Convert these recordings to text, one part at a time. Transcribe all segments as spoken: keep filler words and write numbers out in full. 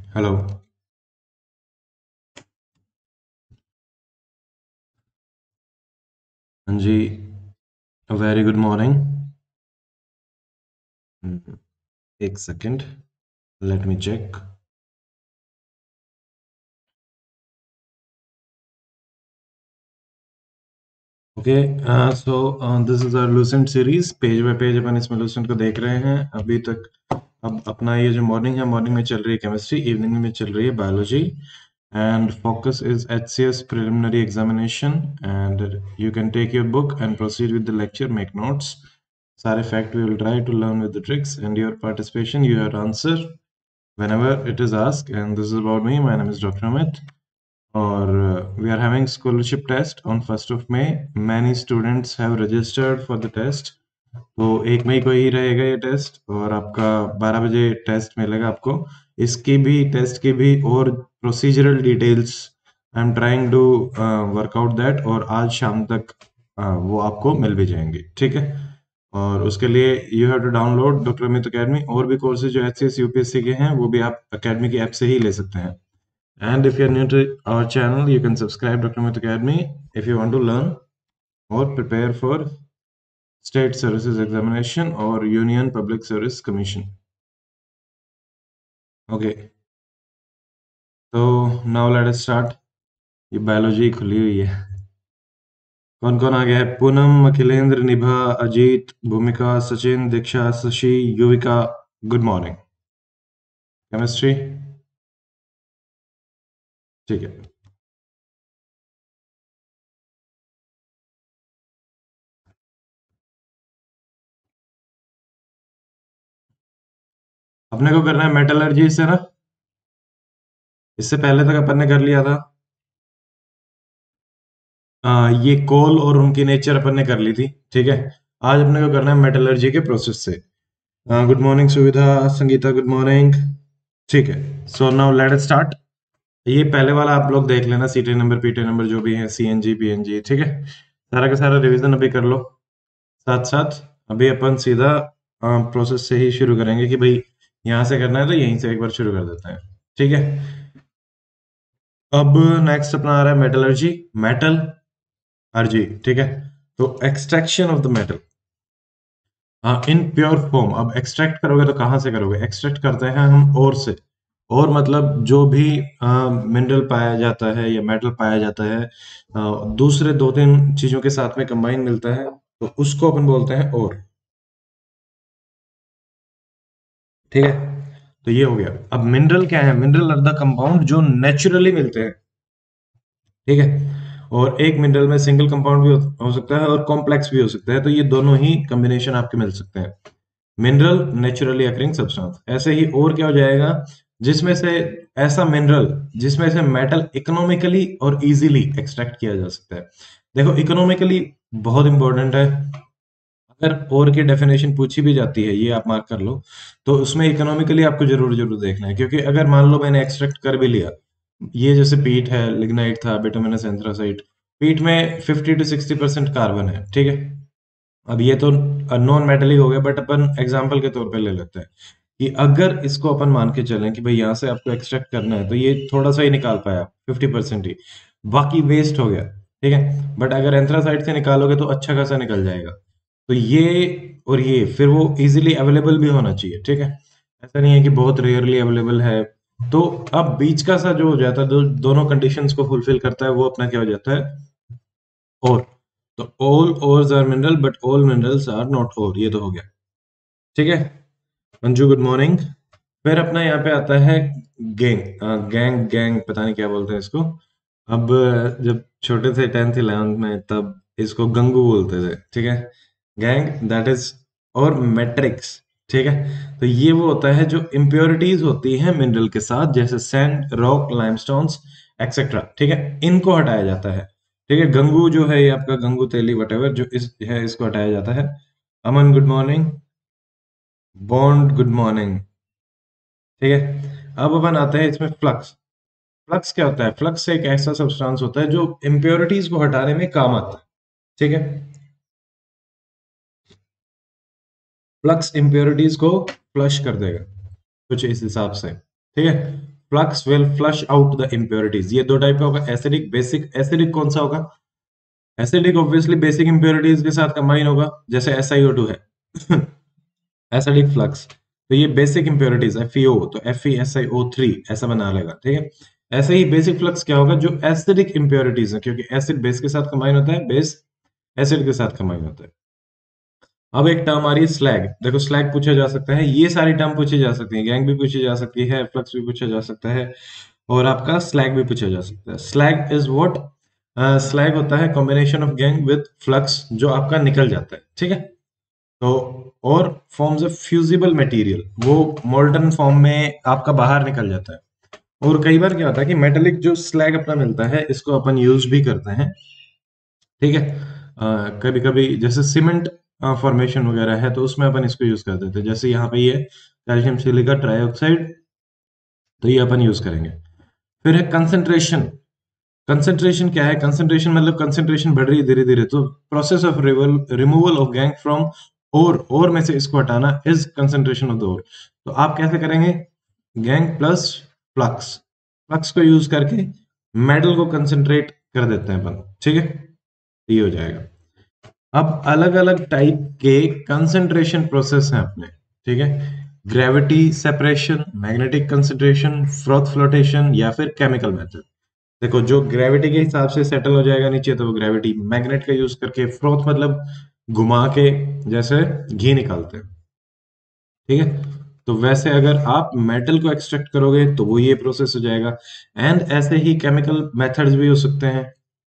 Hello. हाँ जी। Very good morning. एक second, let me check. Okay, so this is our Lucent series. Page by page अपन इसमें Lucent को देख रहे हैं अभी तक। अब अपना ये जो मॉर्निंग है, मॉर्निंग में चल रही है केमिस्ट्री, इवनिंग में चल रही है biology, and focus is H C S preliminary examination, and you can take your book and proceed with the lecture, make notes. सारे fact we will try to learn with the tricks, and your participation, you have to answer whenever it is asked. And this is about me. My name is Doctor Amit, or uh, we are having scholarship test on first of May. Many students have registered for the test. तो एक मई को ही रहेगा ये test, और आपका बारह बजे test मिलेगा आपको। इसकी भी, टेस्ट की भी और procedural details I am trying to work out that, और आज शाम तक uh, वो आपको मिल भी जाएंगे, ठीक है। और उसके लिए you have to download doctor Amit academy. और भी कोर्सेज जो एच सी एस यूपीएससी के हैं वो भी आप अकेडमी की ऐप से ही ले सकते हैं। And if you are new to our channel, you can subscribe doctor Amit academy if you want to learn और prepare for State Services Examination or Union Public Service Commission. Okay, तो now let us start. ये biology खुली हुई है। कौन कौन आ गया है? Poonam, Akhilendra, Nibha, Ajit, Bhumika, Sachin, Diksha, Shashi, Yuvika. Good morning. Chemistry, ठीक है। अपने को करना है मेटलर्जी से ना। इससे पहले तक अपन ने कर लिया था। आ, ये कोल और उनकी नेचर अपन ने कर ली थी, ठीक है। आज अपने को करना है मेटलर्जी के प्रोसेस से। गुड मॉर्निंग सुविधा, संगीता, गुड मॉर्निंग। ठीक है, so now let us start. ये पहले वाला आप लोग देख लेना, सीटी नंबर, पीटी नंबर जो भी है, सीएनजी, पीएनजी, ठीक है। सारा का सारा रिवीजन अभी कर लो साथ साथ। अभी अपन सीधा प्रोसेस से ही शुरू करेंगे कि भाई यहाँ से करना है तो यहीं से एक बार शुरू कर देते हैं, ठीक है। अब नेक्स्ट अपना आ रहा है मेटलर्जी, मेटल अर्जी, ठीक है। तो extraction of the metal in pure form. अब एक्सट्रैक्ट करोगे तो कहाँ से करोगे? एक्सट्रैक्ट करते हैं हम ओर से। और मतलब जो भी मिनरल पाया जाता है या मेटल पाया जाता है, अ, दूसरे दो तीन चीजों के साथ में कंबाइन मिलता है, तो उसको अपन बोलते हैं और, ठीक है। तो ये हो गया। अब मिनरल क्या है? मिनरल आर द कंपाउंड जो नेचुरली मिलते हैं, ठीक है। और एक मिनरल में सिंगल कंपाउंड भी हो, हो सकता है और कॉम्प्लेक्स भी हो सकता है, तो ये दोनों ही कॉम्बिनेशन आपके मिल सकते हैं। Mineral naturally occurring substance. ऐसे ही और क्या हो जाएगा? जिसमें से, ऐसा मिनरल जिसमें से मेटल इकोनॉमिकली और इजीली एक्सट्रैक्ट किया जा सकता है। देखो, इकोनॉमिकली बहुत इंपॉर्टेंट है। अगर और की डेफिनेशन पूछी भी जाती है, ये आप मार्क कर लो, तो उसमें इकोनॉमिकली आपको जरूर जरूर देखना है, क्योंकि अगर मान लो मैंने एक्सट्रैक्ट कर भी लिया, ये जैसे पीट है, लिग्नाइट था, बिटुमिनस एंथ्रासाइट। पीट में fifty to sixty percent carbon है, ठीक है। अब ये तो नॉन मेटेलिक हो गया, बट अपन एग्जांपल के तौर पे ले लेते हैं कि अगर इसको अपन मान के चलें कि भाई यहाँ से आपको एक्सट्रैक्ट करना है, तो ये थोड़ा सा ही निकाल पाया, फिफ्टी परसेंट ही, बाकी वेस्ट हो गया, ठीक है। बट अगर एंथ्रासाइट से निकालोगे तो अच्छा खासा निकल जाएगा। तो ये और ये फिर वो इजीली अवेलेबल भी होना चाहिए, ठीक है। ऐसा नहीं है कि बहुत रेयरली अवेलेबल है। तो अब बीच का सा जो हो जाता है, दो, दोनों कंडीशंस को फुलफिल करता है, वो अपना क्या हो जाता है? और। तो all ores are mineral but all minerals are not ore. ये तो हो गया, ठीक है। Manju, good morning. फिर अपना यहाँ पे आता है गैंग, गैंग गैंग पता नहीं क्या बोलते हैं इसको। अब जब छोटे थे टेंथ इलेवेंथ में, तब इसको गंगू बोलते थे, ठीक है। गैंग, दैट इज, और मैट्रिक्स, ठीक है। तो ये वो होता है जो इम्प्योरिटीज होती हैं मिनरल के साथ, जैसे सैंड, रॉक, लाइमस्टोन्स, एक्सेट्रा, ठीक है। इनको हटाया जाता है, ठीक है। गंगू जो है ये आपका गंगू तेली वटेवर जो इस है, इसको हटाया जाता है। Aman, good morning. Bond, good morning, ठीक है। अब अपन आते हैं इसमें फ्लक्स। फ्लक्स क्या होता है? फ्लक्स एक ऐसा सब्सटेंस होता है जो इम्प्योरिटीज को हटाने में काम आता है, ठीक है। फ्लक्स इम्प्योरिटीज को फ्लश कर देगा, कुछ इस हिसाब से, ठीक है। Flux will flush out the impurities. ये दो टाइप का होगा, एसिडिक, बेसिक। एसिडिक कौन सा होगा? एसिडिक ऑब्वियसली बेसिक इम्प्योरिटीज के साथ कंबाइन होगा, जैसे एस आई ओ टू है एसिडिक फ्लक्स। तो ये basic impurities F E O, तो F E S I O three ऐसा बना लेगा, ठीक है। ऐसे ही बेसिक फ्लक्स क्या होगा? जो एसिडिक इम्प्योरिटीज है, क्योंकि एसिड बेस के साथ कंबाइन होता है, बेस एसिड के साथ कंबाइन होता है। अब एक टर्म आ रही है स्लैग। देखो स्लैग पूछा जा सकता है, ये सारी टर्म पूछी जा सकती है, गैंग भी पूछी जा सकती है, फ्लक्स भी पूछा जा सकता है, और आपका स्लैग भी पूछा जा सकता है। Slag is what? स्लैग होता है combination of gangue with flux, जो आपका निकल जाता है, ठीक है। तो और फॉर्म्स ऑफ फ्यूजिबल मटेरियल, वो मोल्टन फॉर्म में आपका बाहर निकल जाता है। और कई बार क्या होता है कि मेटेलिक जो स्लैग अपना मिलता है, इसको अपन यूज भी करते हैं, ठीक है। कभी कभी जैसे सीमेंट फॉर्मेशन वगैरह है, तो उसमें अपन इसको यूज कर देते हैं। जैसे यहाँ पे ये कैल्शियम सिलिका ट्राइऑक्साइड, तो ये अपन यूज करेंगे। फिर है कंसंट्रेशन। कंसंट्रेशन क्या है? कंसंट्रेशन मतलब कंसंट्रेशन बढ़ रही है धीरे धीरे, तो process of removal of gangue from ore, ore में से इसको हटाना is concentration of the ore. तो आप कैसे करेंगे? गैंग प्लस फ्लक्स, फ्लक्स को यूज करके मेटल को कंसंट्रेट कर देते हैं अपन, ठीक है। ये हो जाएगा। अब अलग अलग टाइप के कंसंट्रेशन प्रोसेस हैं अपने, ठीक है। Gravity separation, magnetic concentration, froth flotation, या फिर केमिकल मेथड। देखो जो ग्रेविटी के हिसाब से सेटल हो जाएगा नीचे, तो वो ग्रेविटी। मैग्नेट का यूज करके, फ्रोथ मतलब घुमा के जैसे घी निकालते हैं, ठीक है। तो वैसे अगर आप मेटल को एक्सट्रैक्ट करोगे तो वो ये प्रोसेस हो जाएगा। एंड ऐसे ही केमिकल मेथड्स भी हो सकते हैं।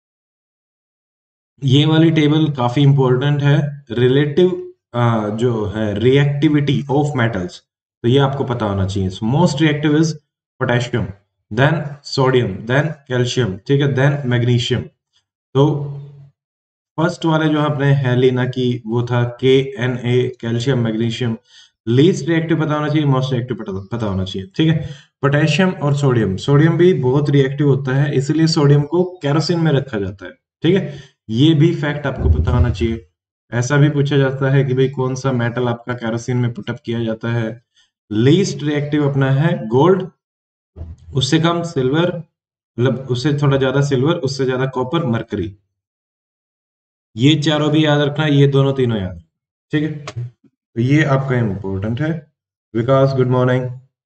ये वाली टेबल काफी इंपॉर्टेंट है। रिलेटिव जो है रिएक्टिविटी ऑफ मेटल्स, तो ये आपको पता होना चाहिए। Most reactive is potassium, then sodium, then calcium, ठीक है, देन मैग्नीशियम। तो फर्स्ट वाले जो आपने हेलिना की, वो था K N A, calcium, magnesium. Least reactive पता होना चाहिए, मोस्ट रिएक्टिव पता, पता होना चाहिए, ठीक है। पोटेशियम और सोडियम, सोडियम भी बहुत रिएक्टिव होता है, इसलिए सोडियम को केरोसिन में रखा जाता है, ठीक है। ये भी फैक्ट आपको पता होना चाहिए। ऐसा भी पूछा जाता है कि भाई कौन सा मेटल आपका केरोसिन में पुटअप किया जाता है। लीस्ट रिएक्टिव अपना है गोल्ड, उससे कम सिल्वर, मतलब उससे थोड़ा ज्यादा सिल्वर, उससे ज्यादा कॉपर, मरकरी। ये चारों भी याद रखना, ये दोनों तीनों याद, ठीक है। तो ये आपका इंपॉर्टेंट है। Vikas good morning.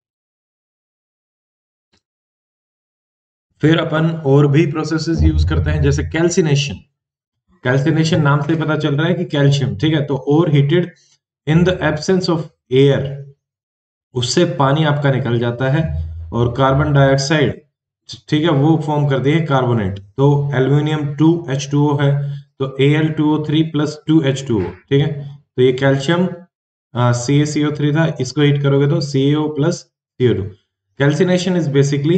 फिर अपन और भी प्रोसेसेस यूज करते हैं, जैसे कैल्सिनेशन। कैल्सिनेशन नाम से पता चल रहा है कि कैल्शियम, ठीक है। तो over heated in the absence of air, उससे पानी आपका निकल जाता है, और कार्बन डाइऑक्साइड, ठीक है, वो फॉर्म कर दिए कार्बोनेट। तो aluminium two H two O है, तो A L two O three plus two H two O, ठीक है। तो ये calcium C A C O three था, इसको हीट करोगे तो C A O plus C O two. Calcination is basically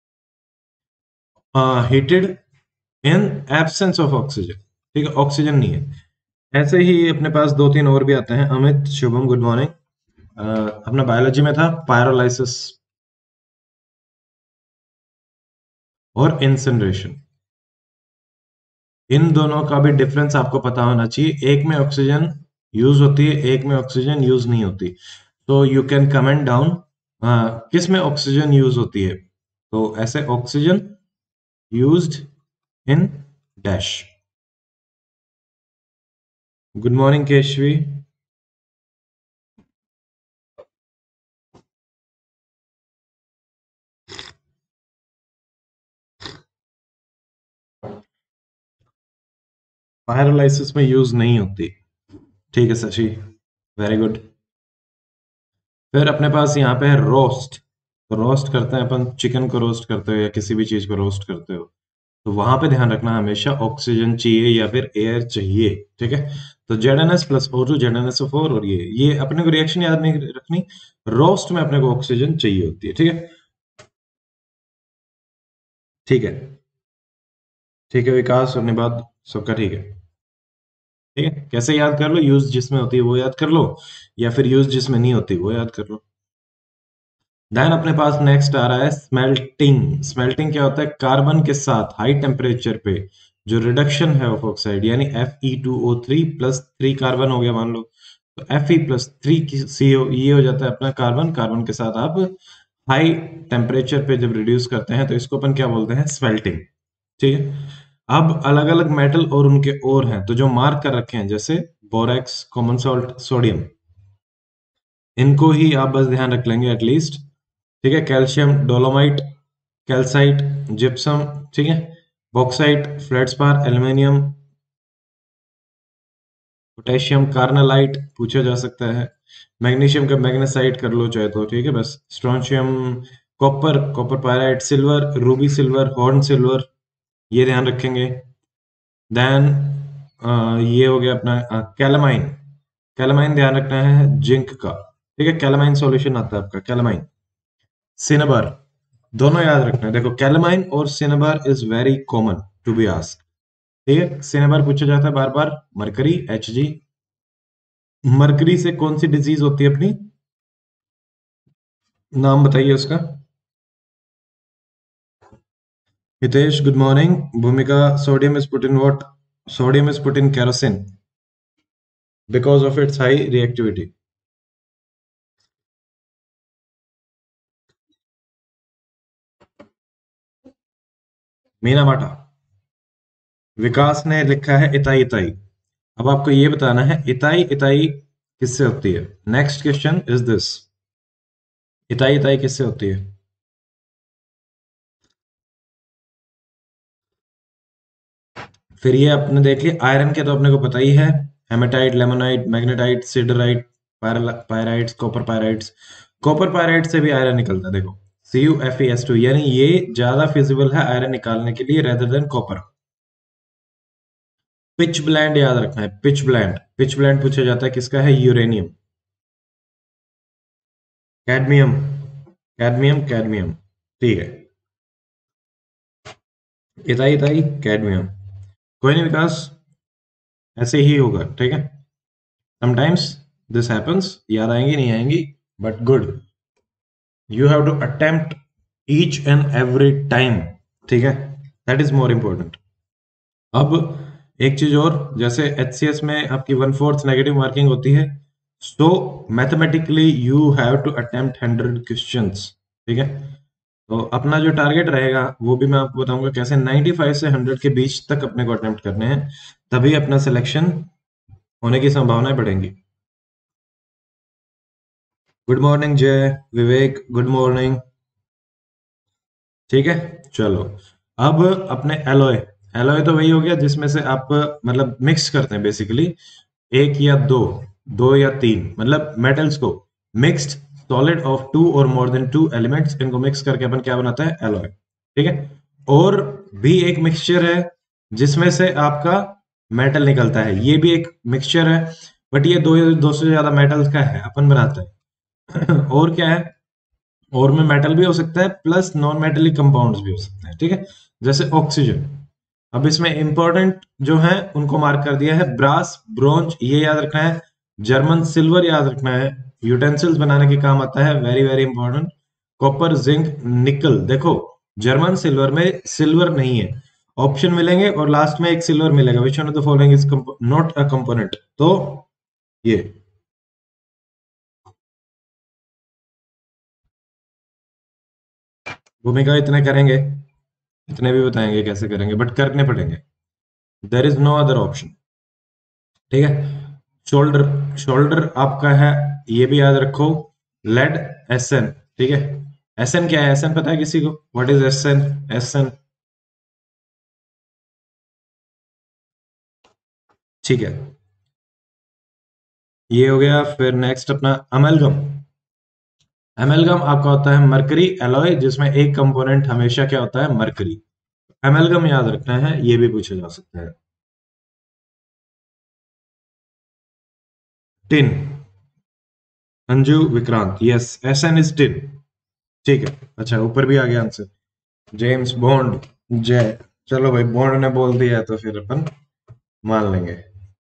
heated in absence of oxygen, ठीक है, ऑक्सीजन नहीं है। ऐसे ही अपने पास दो तीन और भी आते हैं। Amit, Shubham good morning. अपना बायोलॉजी में था पायरोलाइसिस और इंसिनरेशन। इन दोनों का भी डिफरेंस आपको पता होना चाहिए। एक में ऑक्सीजन यूज होती है, एक में ऑक्सीजन यूज नहीं होती। तो यू कैन कमेंट डाउन किस में ऑक्सीजन यूज होती है। तो ऐसे oxygen used in dash. Good morning Keshvi. Pyrolysis में यूज नहीं होती, ठीक है शशि, वेरी गुड। फिर अपने पास यहाँ पे है रोस्ट। तो रोस्ट करते हैं अपन, चिकन को रोस्ट करते हो या किसी भी चीज को रोस्ट करते हो, तो वहां पे ध्यान रखना हमेशा ऑक्सीजन चाहिए या फिर एयर चाहिए, ठीक है। तो Z N S plus four two Z N S O four, और ये ये अपने को रिएक्शन याद नहीं रखनी। रोस्ट में अपने को ऑक्सीजन चाहिए होती है, ठीक है। ठीक है, ठीक है विकास, अपने बात सबका ठीक है, ठीक है। कैसे याद कर लो? यूज जिसमें होती है वो याद कर लो, या फिर यूज जिसमें नहीं होती वो याद कर लो। देन अपने पास नेक्स्ट आ रहा है स्मेल्टिंग। स्मेल्टिंग क्या होता है? कार्बन के साथ हाई टेम्परेचर पे जो रिडक्शन है ऑफ ऑक्साइड, यानी F E two O three plus three carbon हो गया मान लो, तो F E plus three C O, ये हो जाता है अपना कार्बन। कार्बन के साथ आप हाई टेम्परेचर पे जब रिड्यूस करते हैं तो इसको अपन क्या बोलते हैं, स्वेल्टिंग। ठीक है, अब अलग अलग मेटल और उनके ओर हैं, तो जो मार्क कर रखे हैं जैसे बोरेक्स, कॉमन सॉल्ट, सोडियम, इनको ही आप बस ध्यान रख लेंगे एटलीस्ट। ठीक है, कैल्शियम डोलोमाइट, कैल्साइट, जिप्सम, ठीक है, bauxite, feldspar, aluminium, potassium carnallite पूछा जा सकता है, मैग्नीशियम का मैग्नेसाइट कर लो चाहे तो, ठीक है बस, strontium, copper, copper pyrite, silver, ruby silver, horn silver, ये ध्यान रखेंगे। देन ये हो गया अपना कैलामाइन, कैलामाइन ध्यान रखना है जिंक का। ठीक है, कैलामाइन सॉल्यूशन आता है आपका कैलामाइन। सिनेबर, दोनों याद रखना है, देखो कैलामाइन और cinnabar is very common to be asked. ठीक है, सिनेबर पूछा जाता है बार बार। मरकरी, एच जी, मरकरी से कौन सी डिजीज होती है अपनी, नाम बताइए उसका। Hitesh good morning. Bhumika, sodium is put in what, sodium is put in kerosene because of its high reactivity. Meena Mata, Vikas ने लिखा है इताई इताई। अब आपको ये बताना है इताई इताई किससे होती है। Next question is this, itai itai किससे होती है। फिर ये आपने देख लिया, आयरन के तो अपने को पता ही है, hematite, limonite, magnetite, siderite, pyrites, copper pyrites. Copper pyrite से भी आयरन निकलता है देखो, C U F E S two, यानी ये ज्यादा फिजिबल है आयरन निकालने के लिए rather than copper. Pitchblende याद रखना है, पिच ब्लेंड, पिच ब्लेंड पूछा जाता है किसका है, यूरेनियम। कैडमियम, कैडमियम, कैडमियम, ठीक है, इताई इताई कैडमियम। कोई नहीं विकास, ऐसे ही होगा, ठीक है, समटाइम्स दिस हैपेंस, याद आएंगी नहीं आएंगी, but good, you have to attempt each and every time, ठीक है, दैट इज मोर इंपॉर्टेंट। अब एक चीज और, जैसे एच सी एस में आपकी वन फोर्थ नेगेटिव मार्किंग होती है, so mathematically you have to attempt hundred questions, ठीक है। तो अपना जो टारगेट रहेगा वो भी मैं आपको बताऊंगा कैसे, नाइन्टी फाइव से हंड्रेड के बीच तक अपने को अटेम्प्ट करने हैं, तभी अपना सिलेक्शन होने की संभावनाएं बढ़ेंगी। गुड मॉर्निंग जय, विवेक गुड मॉर्निंग, ठीक है। चलो, अब अपने एलॉय, एलॉय तो वही हो गया जिसमें से आप मतलब मिक्स करते हैं बेसिकली, एक या दो, दो या तीन मतलब मेटल्स को मिक्स्ड सॉलिड ऑफ टू और मोर देन टू एलिमेंट्स, इनको मिक्स करके अपन क्या बनाता है, एलॉय, ठीक है। और भी एक मिक्सचर है जिसमें से आपका मेटल निकलता है, ये भी एक मिक्सचर है, बट ये दो दो से ज्यादा मेटल्स का है अपन बनाते हैं और क्या है, और में मेटल भी हो सकता है प्लस नॉन मेटेलिक कंपाउंड्स भी हो सकते हैं, ठीक है, जैसे ऑक्सीजन। अब इसमें इंपॉर्टेंट जो है उनको मार्क कर दिया है, ब्रास, ब्रोंज ये याद रखना है, जर्मन सिल्वर याद रखना है, यूटेंसिल्स बनाने के काम आता है, very very important, copper, zinc, nickel. देखो जर्मन सिल्वर में सिल्वर नहीं है, ऑप्शन मिलेंगे और लास्ट में एक सिल्वर मिलेगा, which one of the following is not a component, तो ये भूमिका इतने करेंगे, इतने भी बताएंगे कैसे करेंगे, बट करने पड़ेंगे, there is no other option, ठीक है। शोल्डर, शोल्डर आपका है, ये भी याद रखो, लेड, एस एन, ठीक है। एस एन क्या है, एस एन पता है किसी को, what is S N, S N, ठीक है, ये हो गया। फिर नेक्स्ट अपना अमेलगम, अमेलगम आपका होता है मरकरी एलॉय जिसमें एक कंपोनेंट हमेशा क्या होता है, मरकरी, अमेलगम याद रखना है, ये भी पूछा जा सकता है। Tin, Anju Vikrant, yes, S N is tin, ठीक है। अच्छा ऊपर भी आ गया आंसर, जेम्स बॉन्ड, जय, चलो भाई बॉन्ड ने बोल दिया है तो फिर अपन मान लेंगे।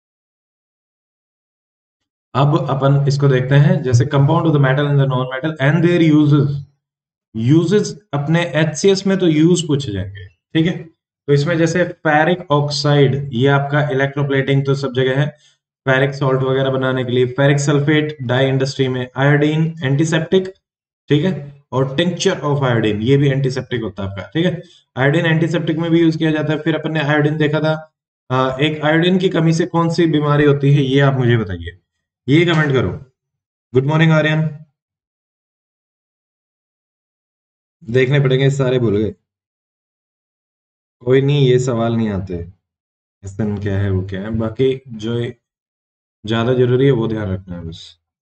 अब अपन इसको देखते हैं, जैसे compound of the metal and the non metal and their uses, uses अपने एचसीएस में तो यूज पूछे जाएंगे, ठीक है। तो इसमें जैसे फेरिक ऑक्साइड, ये आपका इलेक्ट्रोप्लेटिंग तो सब जगह है, फेरिक सॉल्ट वगैरह बनाने के लिए, फेरिक सल्फेट डाई इंडस्ट्री में, आयोडीन एंटीसेप्टिक, ठीक है। और टिंक्चर ऑफ आयोडीन, ये भी एंटीसेप्टिक होता है आपका, ठीक है। आयोडीन एंटीसेप्टिक में भी यूज किया जाता है। फिर अपन ने आयोडीन देखा था, आ, एक आयोडीन की कमी से कौन सी बीमारी होती है, ये आप मुझे बताइए, ये कमेंट करो। Good morning Aryan. देखने पड़ेंगे, सारे भूल गए। कोई नहीं, ये सवाल नहीं आते। एसन क्या है, वो क्या है, बाकी जो ज्यादा जरूरी है वो ध्यान रखना है बस।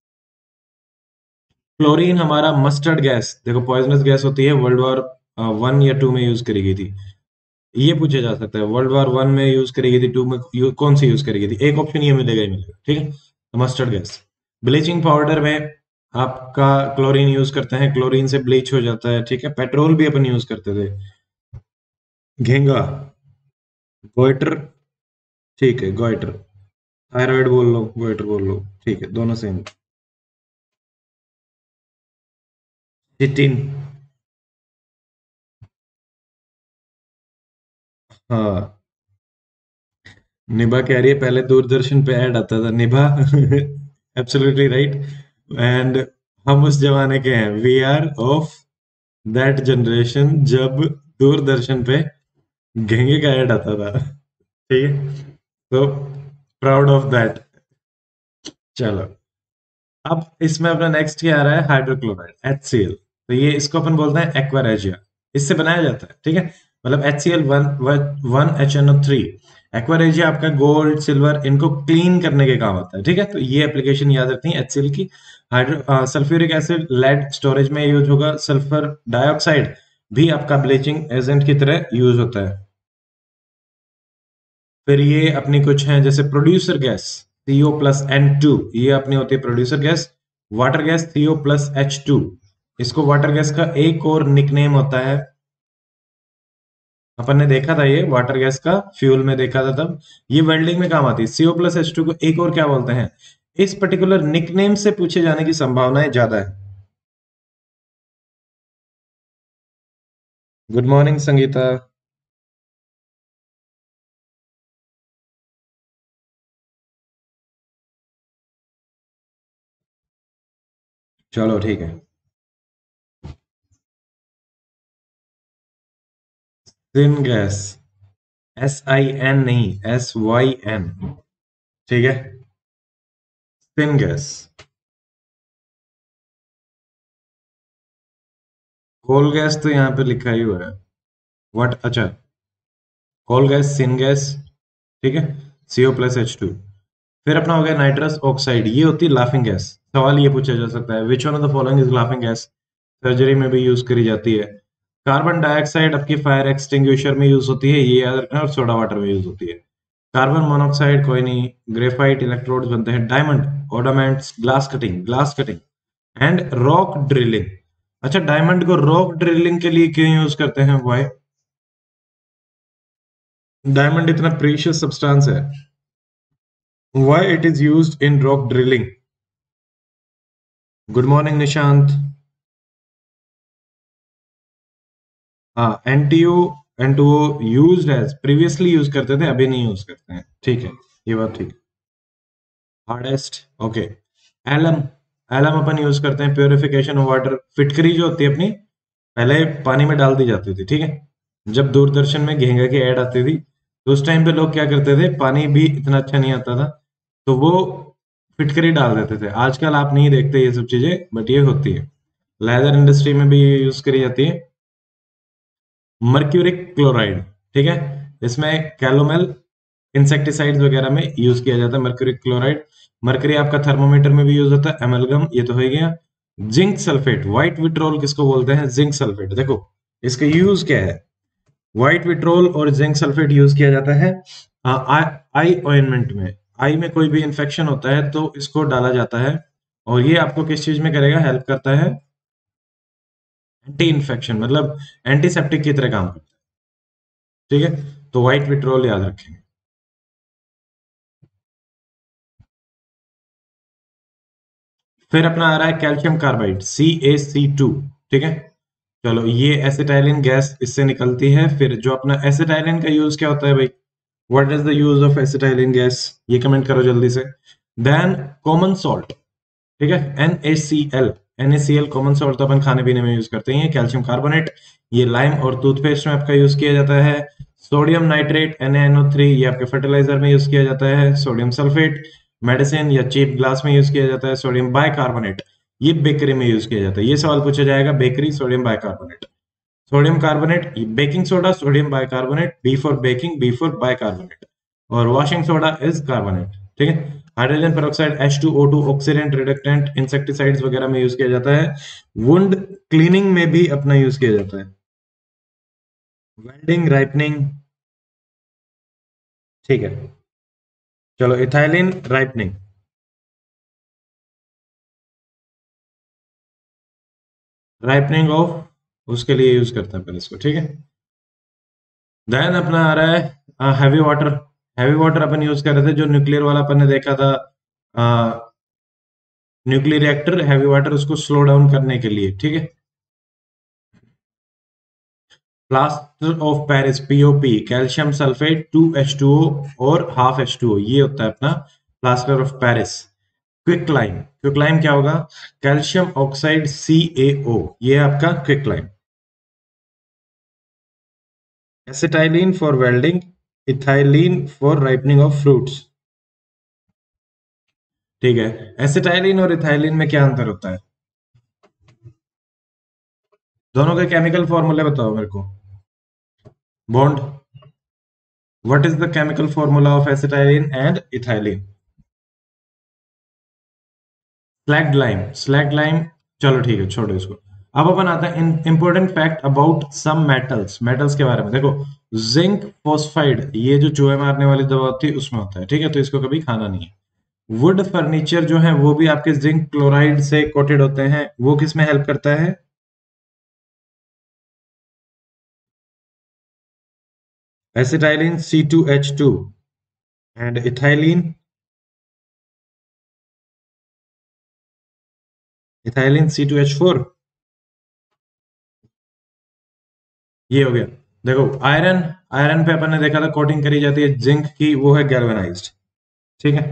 क्लोरीन हमारा मस्टर्ड गैस, देखो पॉइजनस गैस होती है, वर्ल्ड वॉर वन या टू में यूज करी गई थी। ये पूछा जा सकता है, वर्ल्ड वॉर वन में यूज करी गई थी, टू में यू, कौन सी यूज करी गई थी, एक ऑप्शन ये मिलेगा ही मिलेगा, ठीक है। तो मस्टर्ड गैस। ब्लीचिंग पाउडर में आपका क्लोरीन यूज करते हैं, क्लोरीन से ब्लीच हो जाता है, ठीक है। पेट्रोल भी अपन यूज करते थे। घेंगा, गोइटर, ठीक है गोइटर। थायराइड बोल लो, गोइटर बोल लो, ठीक है, दोनों सेम। चिटिन, हाँ। निभा कह रही है पहले दूरदर्शन पे ऐड आता था, निभा एब्सोल्युटली राइट। एंड हम उस जमाने के हैं, we are of that generation जब दूरदर्शन पे घेंगे का ऐड आता था, ठीक है। तो प्राउड ऑफ दैट। चलो, अब इसमें अपना नेक्स्ट क्या आ रहा है, हाइड्रोक्लोराइड, HCl। तो ये इसको अपन बोलते हैं एक्वारेजिया, इससे बनाया जाता है, ठीक है। मतलब HCl one one H N O three. Aqua regia आपका गोल्ड सिल्वर इनको क्लीन करने के काम आता है, ठीक है। तो ये एप्लीकेशन याद रखती है HCl की। Hydro sulphuric acid lead storage में यूज होगा। सल्फर डाइऑक्साइड भी आपका ब्लीचिंग एजेंट की तरह यूज होता है। फिर ये अपनी कुछ है जैसे producer gas, CO plus N two, ये अपनी होती है producer gas. Water gas CO plus H two, इसको वाटर गैस का एक और निकनेम होता है। अपन ने देखा था ये वाटर गैस का, फ्यूल में देखा था तब। ये वेल्डिंग में काम आती है। सीओ प्लस एच टू को एक और क्या बोलते हैं, इस पर्टिकुलर निकनेम से पूछे जाने की संभावनाएं ज्यादा है। Good morning Sangeeta. चलो ठीक है। Syn gas, S I N नहीं, एस वाई एन, ठीक है। Syn gas. कोल गैस तो यहाँ पे लिखा ही हुआ है। व्हाट, अच्छा, कोल गैस, सिन गैस, ठीक है। CO plus H two. फिर अपना हो गया नाइट्रस ऑक्साइड, ये होती है लाफिंग गैस। सवाल ये पूछा जा सकता है, which one of the following is laughing gas. Surgery में भी यूज करी जाती है। कार्बन डाइऑक्साइड आपकी फायर एक्सटिंग्विशर में यूज होती है, ये याद रखना, और सोडा वाटर में यूज होती है। कार्बन मोनोऑक्साइड कोई नहीं। ग्रेफाइट इलेक्ट्रोड्स बनते हैं। Diamond ornaments, glass cutting, glass cutting and rock drilling. अच्छा, डायमंड को रॉक ड्रिलिंग के लिए क्यों यूज करते हैं, वाई। डायमंड इतना प्रीशियस सब्सटेंस है, why it is used in rock drilling. Good morning Nishant. हाँ, NTU, NTO used as, previously use करते थे, अभी नहीं यूज करते हैं, ठीक है, ये बात ठीक है। Hardest, okay. एलम, एलम अपन यूज करते हैं प्योरिफिकेशन ऑफ वाटर। फिटकरी जो होती है अपनी, पहले पानी में डाल दी जाती थी, ठीक है। जब दूरदर्शन में घेंगा की ऐड आती थी, तो उस टाइम पे लोग क्या करते थे, पानी भी इतना अच्छा नहीं आता था, तो वो फिटकरी डाल देते थे। आजकल आप नहीं देखते ये सब चीजें, बट ये होती है। लेदर इंडस्ट्री में भी ये यूज करी जाती है। मर्क्यूरिक क्लोराइड, ठीक है, इसमें कैलोमेल इंसेक्टिसाइड्स वगैरह में यूज किया जाता है मर्क्यूरिक क्लोराइड। मर्करी आपका थर्मोमीटर में भी यूज होता है। एमलगम, ये तो हो ही गया। जिंक सल्फेट, व्हाइट विट्रोल किसको बोलते हैं, जिंक सल्फेट। देखो इसका यूज क्या है, व्हाइट विट्रोल और जिंक सल्फेट यूज किया जाता है आई ऑइंटमेंट में। आई में कोई भी इंफेक्शन होता है तो इसको डाला जाता है, और ये आपको किस चीज में करेगा, हेल्प करता है, एंटी इन्फेक्शन, मतलब एंटीसेप्टिक की तरह काम करता है, ठीक है। तो व्हाइट विट्रोल याद रखेंगे। फिर अपना आ रहा है calcium carbide, C A C two, ठीक है। चलो, ये एसिटाइलिन गैस इससे निकलती है। फिर जो अपना एसिटाइलिन का यूज क्या होता है भाई, what is the use of acetylene gas, ये कमेंट करो जल्दी से। देन कॉमन सॉल्ट, ठीक है, NaCl, NaCl कॉमन सॉल्ट तो अपन खाने पीने में यूज करते हैं, कैल्शियम कार्बोनेट, ये लाइम और टूथपेस्ट में आपका यूज किया जाता है। Sodium nitrate N A N O three, ये आपके फर्टिलाइजर में यूज किया जाता है। सोडियम सल्फेट मेडिसिन या चीप ग्लास में यूज किया जाता है। सोडियम बाइकार्बोनेट ये बेकरी में यूज किया जाता है। ये सवाल पूछा जाएगा, bakery sodium bicarbonate. Sodium carbonate baking soda, sodium bicarbonate, B for baking, B for bicarbonate. और वॉशिंग सोडा इज कार्बोनेट, ठीक है। Hydrogen peroxide H two O two oxidant reductant insecticides वगैरह में यूज किया जाता है। वुंड क्लीनिंग में भी अपना यूज किया जाता है। वेल्डिंग, राइपनिंग, ठीक है। चलो इथाइलिन राइपनिंग, राइपनिंग ऑफ उसके लिए यूज करते हैं पहले इसको, ठीक है। देन अपना आ रहा है हैवी वाटर। हैवी वाटर अपन यूज कर रहे थे जो न्यूक्लियर वाला अपन ने देखा था, न्यूक्लियर रिएक्टर हैवी वाटर, उसको स्लो डाउन करने के लिए, ठीक है। Plaster of Paris POP, calcium sulphate two H two O और हाफ एच टू ओ, ये होता है अपना plaster of Paris. Quick lime, quick lime क्या होगा? कैल्शियम ऑक्साइड सी ए ओ, ये है आपका quick lime. Acetylene for welding, ethylene for ripening of fruits, ठीक है। एसिटाइलिन और इथाइलिन में क्या अंतर होता है? दोनों के केमिकल फॉर्मूले बताओ मेरे को। Bond, what is the chemical formula of acetylene and ethylene? Slaked lime, slaked lime, चलो ठीक है छोड़ो इसको। अब अपन आता है important fact about some metals, metals के बारे में देखो। जिंक फॉस्फाइड, ये जो चूहे मारने वाली दवा होती है उसमें होता है, ठीक है, तो इसको कभी खाना नहीं है। वुड फर्नीचर जो है वो भी आपके जिंक क्लोराइड से कोटेड होते हैं, वो किस में हेल्प करता है? Acetylene C two H two and ethylene, ethylene C two H four, ये हो गया। देखो आयरन, आयरन पे अपन ने देखा था कोटिंग करी जाती है जिंक की, वो है गैल्वेनाइज्ड, ठीक है।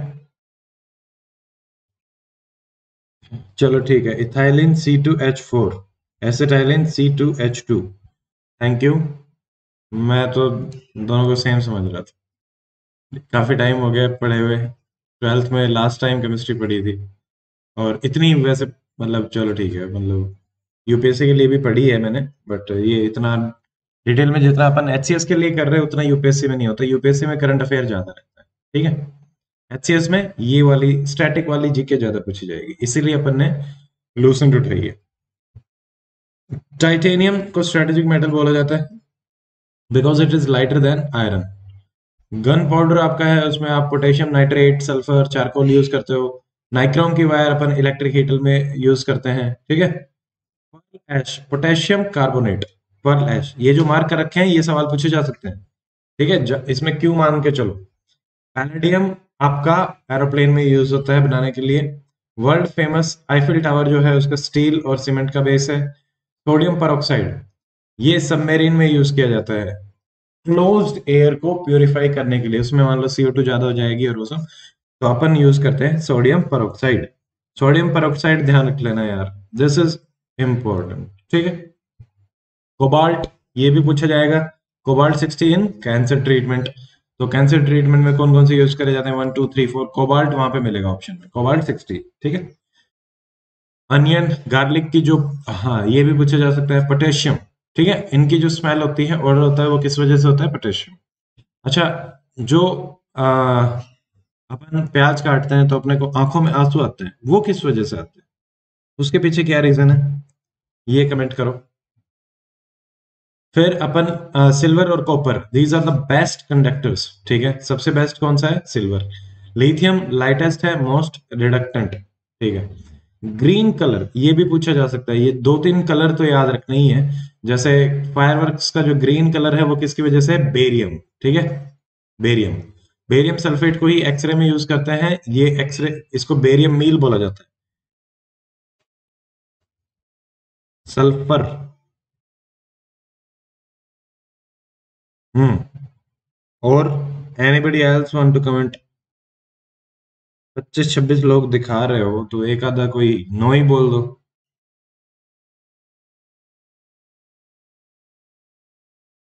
चलो ठीक है, ethylene C two H four, acetylene C two H two, thank you. मैं तो दोनों को सेम समझ रहा था, काफी टाइम हो गया पढ़े हुए। ट्वेल्थ में लास्ट टाइम केमिस्ट्री पढ़ी थी, और इतनी वैसे मतलब चलो ठीक है, मतलब यूपीएससी के लिए भी पढ़ी है मैंने, बट ये इतना डिटेल में जितना अपन एचसीएस के लिए कर रहे हैं उतना यूपीएससी में नहीं होता। यूपीएससी में करंट अफेयर ज्यादा रहता है, ठीक है। एचसीएस में ये वाली स्टैटिक वाली जीके ज्यादा पूछी जाएगी, इसीलिए अपन ने लूसेंट उठाई है। टाइटेनियम को स्ट्रेटेजिक मेटल बोला जाता है because it is lighter than iron. Gun powder आपका है, उसमें आप potassium nitrate, sulphur, charcoal use करते हो। नाइक्रोम की वायर अपन इलेक्ट्रिक हीटर में यूज करते हैं, ठीक है। Pearl ash, potassium carbonate, pearl ash, ये जो मार्क कर रखे हैं ये सवाल पूछे जा सकते हैं, ठीक है। ज- इसमें क्यों मान के चलो। पैलेडियम आपका एरोप्लेन में यूज होता है बनाने के लिए। वर्ल्ड फेमस आईफिल टावर जो है उसका स्टील और सीमेंट का बेस है। सोडियम परऑक्साइड ये सबमेरीन में यूज किया जाता है क्लोज्ड एयर को प्यूरिफाई करने के लिए, उसमें मान लो सी ओ टू ज्यादा हो जाएगी और वो सब, तो अपन यूज करते हैं सोडियम परऑक्साइड। सोडियम परऑक्साइड ध्यान रख लेना यार, दिस इज इंपॉर्टेंट, ठीक है। कोबाल्ट, ये भी पूछा जाएगा। Cobalt sixty in cancer treatment, तो कैंसर ट्रीटमेंट में कौन कौन से यूज करे जाते हैं? One two three four, cobalt वहां पे मिलेगा ऑप्शन में, कोबाल्ट सिक्सटी, ठीक है। अनियन, गार्लिक की जो, हाँ ये भी पूछा जा सकता है। पोटेशियम, ठीक है, इनकी जो स्मेल होती है, ऑर्डर होता है, वो किस वजह से होता है? पोटेशियम। अच्छा, जो आ, अपन प्याज काटते हैं तो अपने को आंखों में आंसू आते हैं, वो किस वजह से आते हैं? उसके पीछे क्या रीजन है, ये कमेंट करो। फिर अपन सिल्वर और copper, these are the best conductors, ठीक है। सबसे बेस्ट कौन सा है? सिल्वर। लिथियम लाइटेस्ट है, मोस्ट रिडक्टेंट, ठीक है। ग्रीन कलर ये भी पूछा जा सकता है, ये दो तीन कलर तो याद रखना ही है। जैसे फायरवर्क्स का जो ग्रीन कलर है वो किसकी वजह से है? बेरियम, ठीक है, बेरियम। बेरियम सल्फेट को ही एक्सरे में यूज करते हैं, ये एक्सरे, इसको बेरियम मील बोला जाता है। Sulphur, hmm. और anybody else want to comment? पच्चीस छब्बीस लोग दिखा रहे हो तो एक आधा कोई नो ही बोल दो।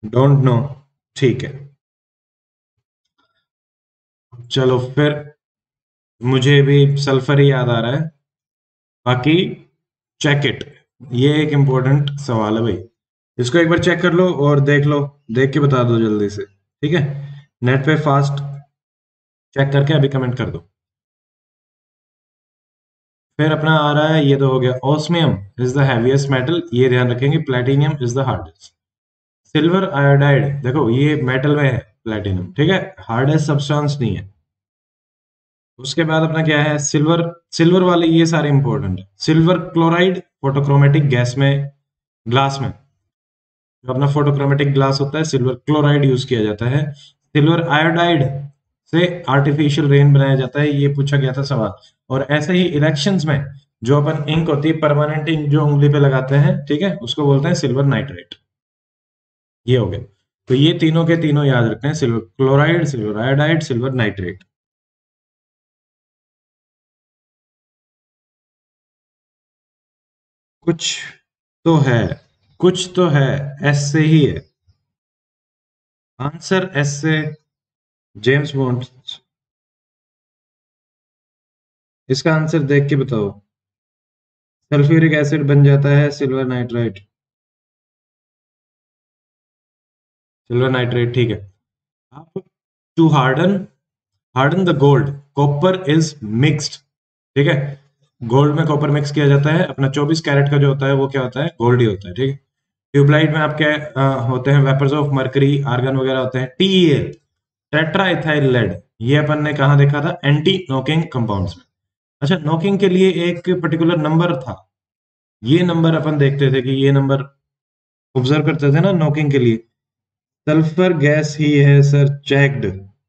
Don't know. ठीक है, चलो फिर मुझे भी सल्फर ही याद आ रहा है। बाकी चेक इट, ये एक इम्पोर्टेंट सवाल है भाई। इसको एक बार चेक कर लो और देख लो, देख के बता दो जल्दी से, ठीक है। नेट पे फास्ट चेक करके अभी कमेंट कर दो। फिर अपना आ रहा है, ये तो हो गया। Osmium is the heaviest metal, ये ध्यान रखेंगे। Platinum is the hardest. Silver iodide, देखो ये मेटल में है प्लेटिनम, ठीक है, हार्डेस्ट सब्सटेंस नहीं है। उसके बाद अपना क्या है, सिल्वर। सिल्वर वाले ये सारे इंपॉर्टेंट है। सिल्वर क्लोराइड फोटोक्रोमेटिक गैस में, ग्लास में, जो अपना फोटोक्रोमेटिक ग्लास होता है, सिल्वर क्लोराइड यूज किया जाता है। सिल्वर आयोडाइड से आर्टिफिशियल रेन बनाया जाता है, ये पूछा गया था सवाल। और ऐसे ही इलेक्शंस में जो अपन इंक होती है, परमानेंट इंक जो उंगली पे लगाते हैं, ठीक है, उसको बोलते हैं सिल्वर नाइट्रेट। ये हो गया। तो ये तीनों के तीनों याद रखते हैं, silver chloride, silver iodide, silver nitrate. कुछ तो है, कुछ तो है, एस से ही है आंसर, एस से। James Bond. इसका आंसर देख के बताओ। सल्फ्यूरिक एसिड बन जाता है सिल्वर नाइट्राइट। सिल्वर नाइट्रेट, ठीक है। अब to harden, harden the gold, copper is mixed, ठीक है। गोल्ड में कॉपर मिक्स किया जाता है। अपना चौबीस कैरेट का जो होता है वो क्या होता है, गोल्ड ही होता है, ठीक है। ट्यूबलाइट में आपके अ, होते हैं वेपर्स ऑफ मरकरी, आर्गन वगैरह होते हैं। टीईएल, टेट्रा इथाइल लेड, ये अपन ने कहा देखा था, एंटी नॉकिंग कंपाउंड्स में। अच्छा, नॉकिंग के लिए एक पर्टिकुलर नंबर था, ये नंबर अपन देखते थे कि ये नंबर ऑब्जर्व करते थे ना नॉकिंग के लिए। सल्फर गैस ही है सर, चेक्ड।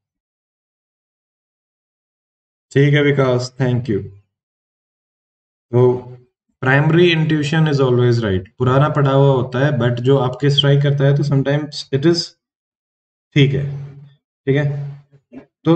ठीक है विकास, थैंक यू। तो primary intuition is always right, पुराना पढ़ा हुआ होता है, बट जो आपके स्ट्राइक करता है तो समटाइम्स इट इज, ठीक है, ठीक है। तो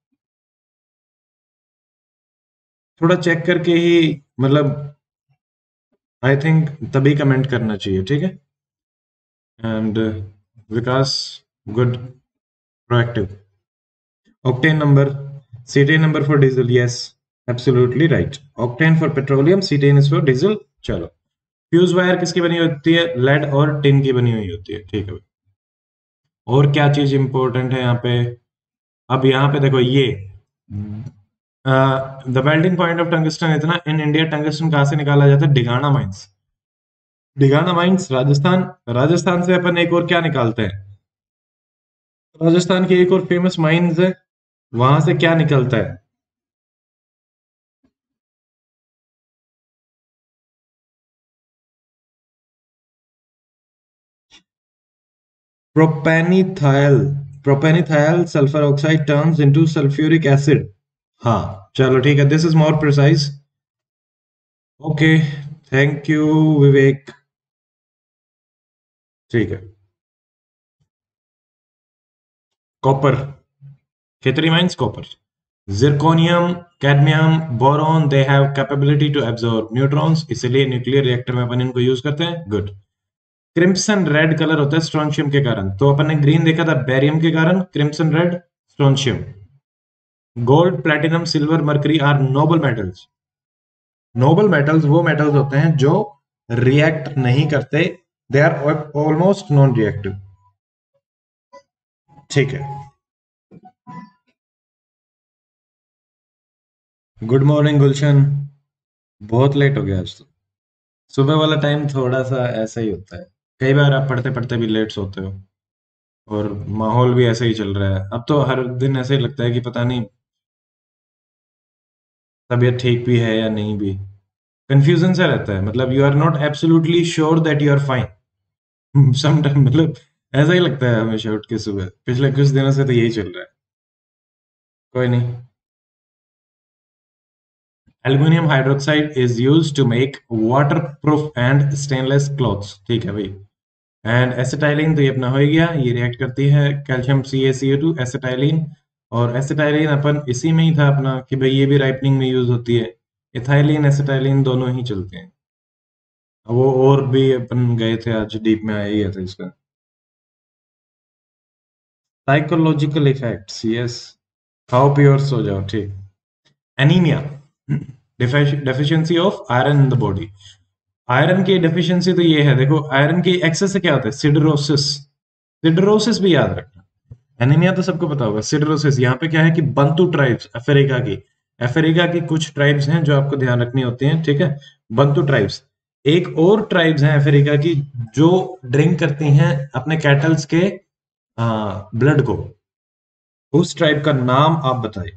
थोड़ा चेक करके ही, मतलब आई थिंक तभी कमेंट करना चाहिए, ठीक है। And Vikas, good, proactive. Octane number, cetane number for diesel, yes, absolutely right. Octane for petroleum, cetane is for diesel. चलो, फ्यूज वायर किसकी बनी होती है, लेड और टिन की बनी हुई होती है, ठीक है। और क्या चीज इंपॉर्टेंट है यहाँ पे, अब यहाँ पे देखो ये, the melting point of tungsten इतना इन इंडिया, टंगस्टन कहाँ से निकाला जाता है, डिगाना माइंस। डिगाना माइंस राजस्थान, राजस्थान से अपन एक और क्या निकालते हैं, राजस्थान की एक और फेमस माइंस है, वहां से क्या निकलता है। Propanethial, propanethial sulphur oxide turns into sulphuric acid. हाँ, चलो ठीक है, this is more precise. Okay, thank you Vivek. ठीक है। Copper, Khetri mines copper. Zirconium, cadmium, boron, they have capability to absorb neutrons, इसलिए न्यूक्लियर रिएक्टर में अपन इनको यूज करते हैं, गुड। क्रिम्सन रेड कलर होता है स्ट्रोंशियम के कारण, तो अपन ने ग्रीन देखा था बेरियम के कारण, crimson red strontium. Gold, platinum, silver, mercury are noble metals. Noble metals वो मेटल्स होते हैं जो रिएक्ट नहीं करते, they are almost non reactive, ठीक है। गुड मॉर्निंग गुलशन, बहुत लेट हो गया आज तो। सुबह वाला टाइम थोड़ा सा ऐसा ही होता है, कई बार आप पढ़ते पढ़ते भी लेट सोते हो, और माहौल भी ऐसे ही चल रहा है अब तो, हर दिन ऐसे ही लगता है कि पता नहीं तबीयत ठीक भी है या नहीं भी। कंफ्यूजन सा रहता है, मतलब you are not absolutely sure that you are fine some time, मतलब ऐसा ही लगता है हमेशा उठ के सुबह, पिछले कुछ दिनों से तो यही चल रहा है। कोई नहीं। Aluminium hydroxide is use to make water proof and stainless clothes, ठीक है भाई। एंड एसिटाइलिन, तो ये अपना हो ही गया, ये रिएक्ट करती है calcium C A C O two, acetylene. और एसिटाइलिन अपन इसी में ही था अपना कि भाई ये भी राइपनिंग में यूज होती है। इथाइलिन एसिटाइलिन दोनों ही चलते हैं। अब वो और भी अपन गए थे आज, डीप में आया ही है था इसका। साइकोलॉजिकल इफेक्ट्स, यस, खाओ पियो और सो जाओ, ठीक। Anaemia, deficiency of iron in the body. Iron की डेफिशिएंसी तो ये है, देखो आयरन की एक्सेस से क्या होता है, सिडरोसिस। सिडरोसिस भी याद रखना। एनीमिया तो सबको पता होगा। सिडरोसिस यहाँ पे क्या है कि बंटू ट्राइब्स अफ्रीका की, अफ्रीका की कुछ ट्राइब्स हैं जो आपको ध्यान रखनी होती हैं, ठीक है। Bantu tribes. एक और ट्राइब्स हैं अफ्रीका की जो ड्रिंक करती हैं अपने कैटल्स के ब्लड को। उस ट्राइब का नाम आप बताइए,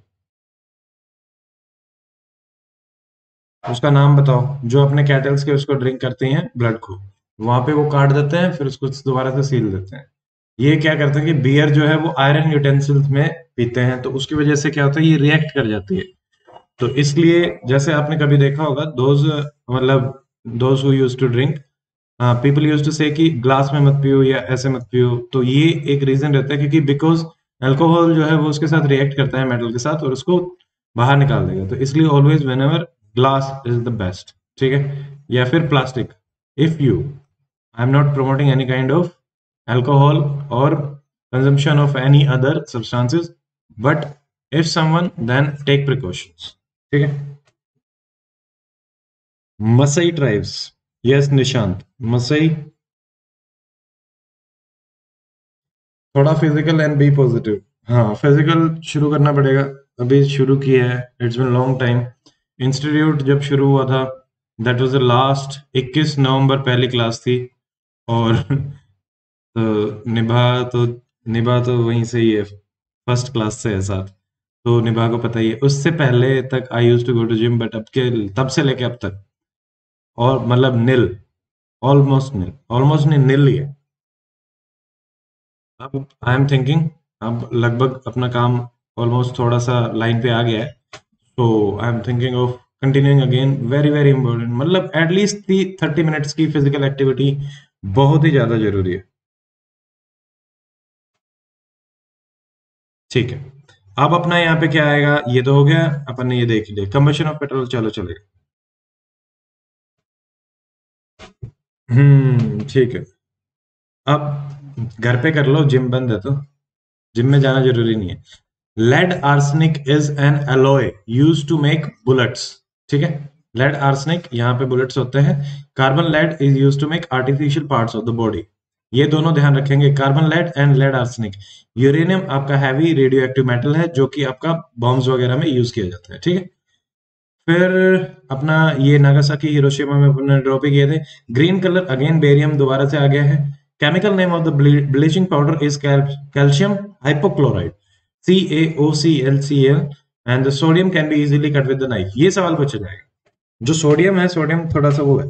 उसका नाम बताओ, जो अपने कैटल्स के उसको ड्रिंक करती हैं ब्लड को। वहां पे वो काट देते हैं, फिर उसको दोबारा से सील देते हैं। ये क्या करते हैं कि बियर जो है वो आयरन यूटेंसिल्स में पीते हैं, तो उसकी वजह से क्या होता है, ये रिएक्ट कर जाती है। तो इसलिए जैसे आपने कभी देखा होगा, दोज मतलब those who use to drink, people use to say कि ग्लास में मत पियो या ऐसे मत पियो। तो ये एक रीजन रहता है, क्योंकि बिकॉज अल्कोहल जो है वो उसके साथ रिएक्ट करता है मेटल के साथ और उसको बाहर निकाल देगा। तो इसलिए always whenever glass is the best, ठीक है। या फिर plastic, if you, I am not promoting any kind of alcohol or consumption of any other substances, but if someone, then take precautions, ठीक है। मसई ट्राइब्स, यस निशांत, मसई। थोड़ा physical and be positive. हाँ, फिजिकल शुरू करना पड़ेगा, अभी शुरू किया है, it's been long time. Institute जब शुरू हुआ था, दैट वाज द लास्ट इक्कीस नवंबर पहली क्लास थी। और तो निभा तो निभा तो वहीं से ही है, फर्स्ट क्लास से है साथ। तो निभा को पता ही है, उससे पहले तक I use to go to gym, but अब के तब से लेके अब तक और मतलब निल, ऑलमोस्ट निल, ऑलमोस्ट नहीं निल ही है। अब आई एम थिंकिंग, अब लगभग अपना काम ऑलमोस्ट थोड़ा सा लाइन पे आ गया है, तो I am thinking of continuing again. Very very important, मतलब एटलीस्ट थर्टी मिनट्स की फिजिकल एक्टिविटी बहुत ही ज्यादा जरूरी है, ठीक है। अब अपना यहाँ पे क्या आएगा, ये तो हो गया, अपन ने ये देख लिया कंबशन ऑफ पेट्रोल, चलो चलेगा। हम्म, ठीक है। अब घर पे कर लो, जिम बंद है तो जिम में जाना जरूरी नहीं है। Lead arsenic is an alloy use to make bullets, ठीक है। लेड आर्सेनिक, यहाँ पे बुलेट्स होते हैं। Carbon lead is use to make artificial parts of the body. ये दोनों ध्यान रखेंगे, carbon lead and lead arsenic. Uranium आपका हैवी रेडियो एक्टिव मेटल है, जो कि आपका बॉम्ब्स वगैरह में यूज किया जाता है, ठीक है। फिर अपना ये नागासाकी हिरोशिमा में अपने ड्रॉप ही किए थे। ग्रीन कलर अगेन बेरियम दोबारा से आ गया है। Chemical name of the bleaching powder is calcium hypochloride, C A O C L C L, and the sodium can be easily cut with the knife. ये सवाल पूछा जाएगा। जो सोडियम है, सोडियम थोड़ा सा वो है,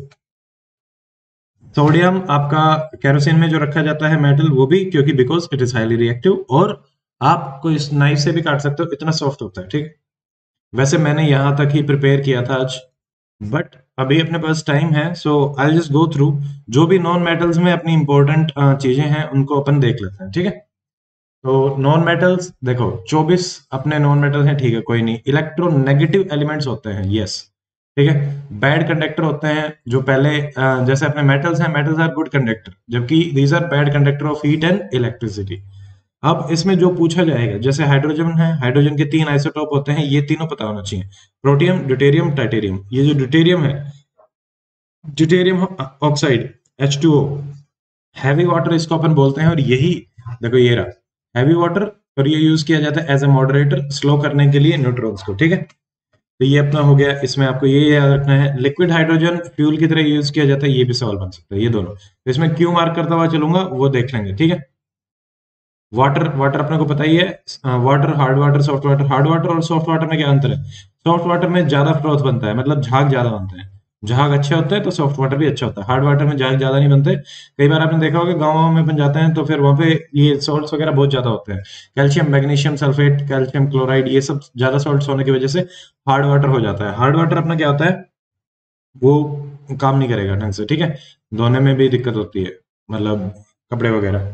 सोडियम आपका केरोसिन में जो रखा जाता है मेटल, वो भी क्योंकि because it is highly reactive, और आपको इस नाइफ से भी काट सकते हो, इतना सॉफ्ट होता है, ठीक। वैसे मैंने यहां तक ही प्रिपेयर किया था आज, बट अभी अपने पास टाइम है, सो आई जस्ट गो थ्रू जो भी नॉन मेटल्स में अपनी इंपॉर्टेंट चीजें हैं उनको अपन देख लेते हैं, ठीक है। तो नॉन मेटल्स देखो, चौबीस अपने नॉन मेटल्स हैं, ठीक है, कोई नहीं। इलेक्ट्रोनेगेटिव एलिमेंट्स होते हैं, यस, ठीक है। बैड कंडक्टर होते हैं, जो पहले अ, जैसे अपने मेटल्स हैं, मेटल्स आर गुड कंडक्टर, जबकि these are bad conductor of heat and electricity. अब इसमें जो पूछा जाएगा, जैसे हाइड्रोजन है, हाइड्रोजन के तीन आइसोटोप होते हैं, ये तीनों पता होना चाहिए, प्रोटियम, ड्यूटेरियम, टाइटेरियम। ये जो ड्यूटेरियम है, deuterium oxide, H two O, heavy water इसको अपन बोलते हैं। और यही देखो, ये रहा हैवी वाटर, और ये यूज किया जाता है एज ए मॉडरेटर, स्लो करने के लिए न्यूट्रॉन्स को, ठीक है। तो ये अपना हो गया, इसमें आपको ये याद रखना है। लिक्विड हाइड्रोजन फ्यूल की तरह यूज किया जाता है, ये भी सवाल बन सकता है, ये दोनों। तो इसमें क्यों मार्क करता हुआ चलूंगा, वो देख लेंगे, ठीक है। वाटर, वाटर अपने को पता ही है, water, hard water, soft water. Hard water और सॉफ्ट वाटर में क्या अंतर है, सॉफ्ट वाटर में ज्यादा फ्रोथ बनता है, मतलब झाग ज्यादा बनते हैं। झाग अच्छे होते हैं तो सॉफ्ट वाटर भी अच्छा होता है, हार्ड वाटर में झाग ज्यादा नहीं बनते। कई बार आपने देखा होगा गाँव में बन जाते हैं, तो फिर वहां पे ये सॉल्ट्स वगैरह बहुत ज्यादा होते हैं, calcium, magnesium sulphate, calcium chloride, ये सब ज्यादा सॉल्ट्स होने की वजह से हार्ड वाटर हो जाता है। हार्ड वाटर अपना क्या होता है, वो काम नहीं करेगा ढंग से, ठीक है, धोने में भी दिक्कत होती है, मतलब कपड़े वगैरह,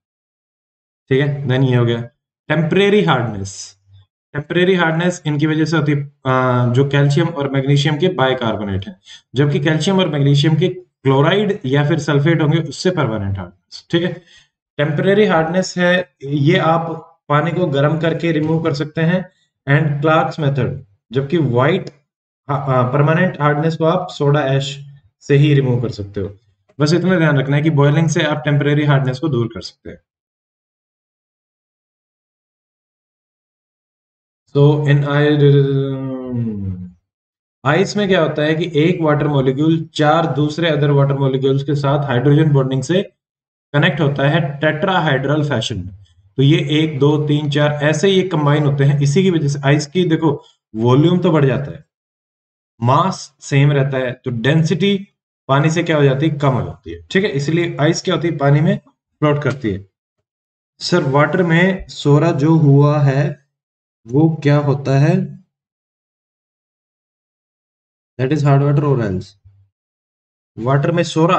ठीक है। देन ये हो गया टेम्परेरी हार्डनेस। टेम्परेरी हार्डनेस इनकी वजह से होती है, अ, जो कैल्शियम और मैग्नीशियम के बाइकार्बोनेट है, जबकि कैल्शियम और मैग्नीशियम के क्लोराइड या फिर सल्फेट होंगे, उससे परमानेंट हार्डनेस, ठीक है। टेम्परेरी हार्डनेस है, ये आप पानी को गर्म करके रिमूव कर सकते हैं, एंड क्लार्क्स मेथड, जबकि व्हाइट परमानेंट हार्डनेस को आप सोडा ऐश से ही रिमूव कर सकते हो। बस इतना ध्यान रखना है कि बॉइलिंग से आप टेम्परेरी हार्डनेस को दूर कर सकते हैं। सो इन आइस में क्या होता है कि एक वाटर मॉलिक्यूल चार दूसरे अदर वाटर मॉलिक्यूल्स के साथ हाइड्रोजन बॉन्डिंग से कनेक्ट होता है टेट्राहाइड्रल फैशन में। तो ये एक दो तीन चार ऐसे ये कंबाइन होते हैं, इसी की वजह से आइस की देखो वॉल्यूम तो बढ़ जाता है, मास सेम रहता है, तो डेंसिटी पानी से क्या हो जाती है, कम हो जाती है। ठीक है, इसलिए आइस क्या होती है, पानी में फ्लोट करती है। सर वाटर में सोरा जो हुआ है वो क्या होता है, दैट इज हार्ड वाटर और एल्स। वाटर में सोरा,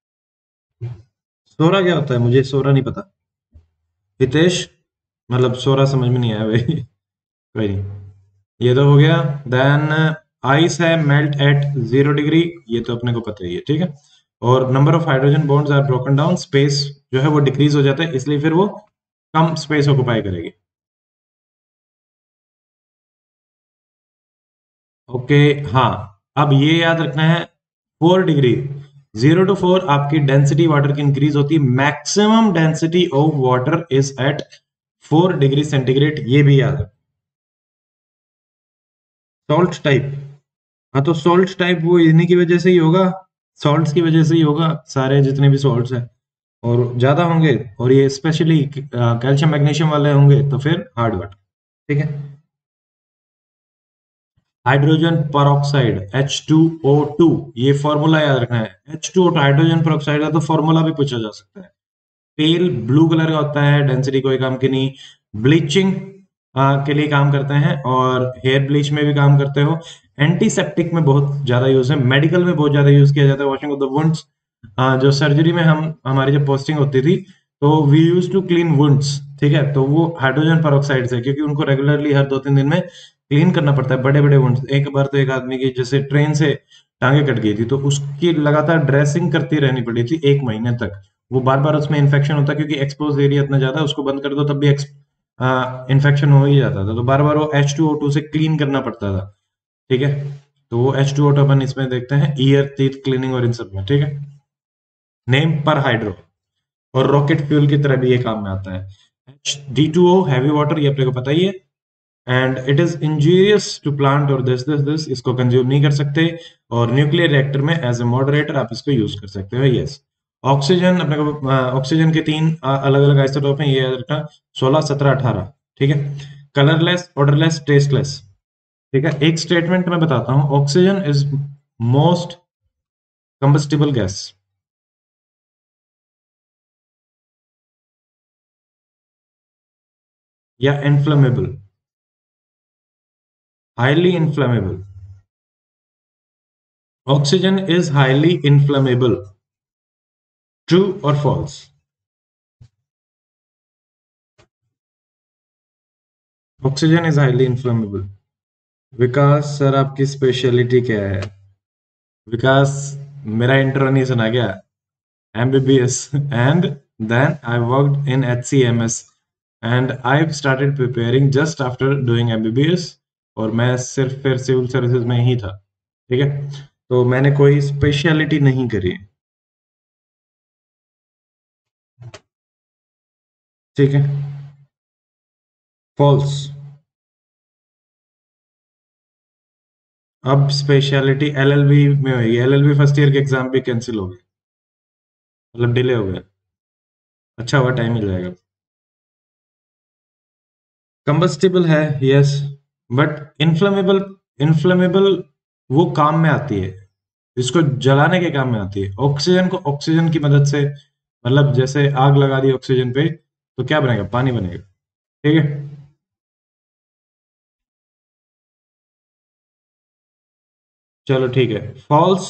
सोरा क्या होता है, मुझे सोरा नहीं पता। हितेश, मतलब सोरा समझ में नहीं आया भाई। कोई नहीं, ये तो हो गया। देन आइस है मेल्ट एट जीरो डिग्री, ये तो अपने को पता ही है। ठीक है, और number of hydrogen bonds are broken down, space जो है वो डिक्रीज हो जाता है, इसलिए फिर वो कम स्पेस ऑक्युपाई करेगी। ओके, हाँ, अब ये याद रखना है, four degree, zero to four आपकी डेंसिटी वाटर की इंक्रीज होती है, maximum density of water is at four degree centigrade, ये भी याद है। सॉल्ट टाइप, हाँ तो सॉल्ट टाइप वो इन्हीं की वजह से ही होगा, सॉल्ट्स की वजह से ही होगा, सारे जितने भी सॉल्ट्स हैं और ज्यादा होंगे, और ये स्पेशली कैल्शियम मैग्नीशियम वाले होंगे तो फिर हार्ड वाटर। ठीक है, hydrogen peroxide H two O two, ये फॉर्मूला याद रखना है। H two O two hydrogen peroxide का तो फॉर्मूला भी पूछा जा सकता है। पेल ब्लू कलर का होता है, डेंसिटी कोई काम की नहीं, ब्लीचिंग के लिए काम करते हैं और हेयर ब्लीच में भी काम करते हो, एंटीसेप्टिक में बहुत ज्यादा यूज है, मेडिकल में बहुत ज्यादा यूज किया जाता है, वॉशिंग ऑफ द वुंड्स, जो सर्जरी में हम हमारी जब पोस्टिंग होती थी तो we use to clean wounds. ठीक है, तो वो हाइड्रोजन परऑक्साइड से, क्योंकि उनको रेगुलरली हर दो तीन दिन में क्लीन करना पड़ता है, बड़े बड़े वुंड्स। एक बार तो एक आदमी की जैसे ट्रेन से टांगे कट गई थी, तो उसकी लगातार ड्रेसिंग करती रहनी पड़ी थी एक महीने तक, वो बार बार उसमें इन्फेक्शन होता, क्योंकि एक्सपोज एरिया इतना ज्यादा है, उसको बंद कर दो तब भी इन्फेक्शन हो ही जाता था, तो बार बार वो एच टू ओ टू से क्लीन करना पड़ता था। ठीक है, तो वो एच टू ओ टू अपन इसमें देखते हैं ईयर टीथ क्लीनिंग और इन सब में। ठीक है, नेम पर हाइड्रो, और रॉकेट फ्यूल की तरह भी ये काम में आता है। H D two O heavy water, ये अपने को पता ही है, and it is injurious to plant और दिस दिस दिस, इसको कंज्यूम नहीं कर सकते, और न्यूक्लियर रिएक्टर में एज ए मॉडरेटर आप इसको यूज कर सकते हो। यस, ऑक्सीजन अपने को ऑक्सीजन के तीन अलग अलग आइसोटोप हैं, ये याद रखना, सोलह सत्रह अठारह। ठीक है, कलरलेस, ऑर्डरलेस, टेस्टलेस। ठीक है, एक स्टेटमेंट मैं बताता हूँ, oxygen is most combustible gas, या inflammable, highly inflammable. Oxygen is highly inflammable, true और false? Oxygen is highly inflammable. Vikas sir आपकी स्पेशलिटी क्या है? विकास, मेरा इंट्रो नहीं सुना क्या? MBBS and then I worked in HCMS and I started preparing just after doing MBBS, और मैं सिर्फ फिर सिविल सर्विसेज में ही था। ठीक है, तो मैंने कोई स्पेशलिटी नहीं करी। ठीक है, फॉल्स। अब स्पेशलिटी एलएलबी में होगी, एलएलबी फर्स्ट ईयर के एग्जाम भी कैंसिल हो गए, मतलब डिले हो गया। अच्छा हुआ, टाइम मिल जाएगा। कंबस्टिबल है, यस, बट इनफ्लेमेबल, इनफ्लेमेबल वो काम में आती है, इसको जलाने के काम में आती है। ऑक्सीजन को ऑक्सीजन की मदद से, मतलब जैसे आग लगा दी ऑक्सीजन पे तो क्या बनेगा, पानी बनेगा। ठीक है, चलो ठीक है, फॉल्स।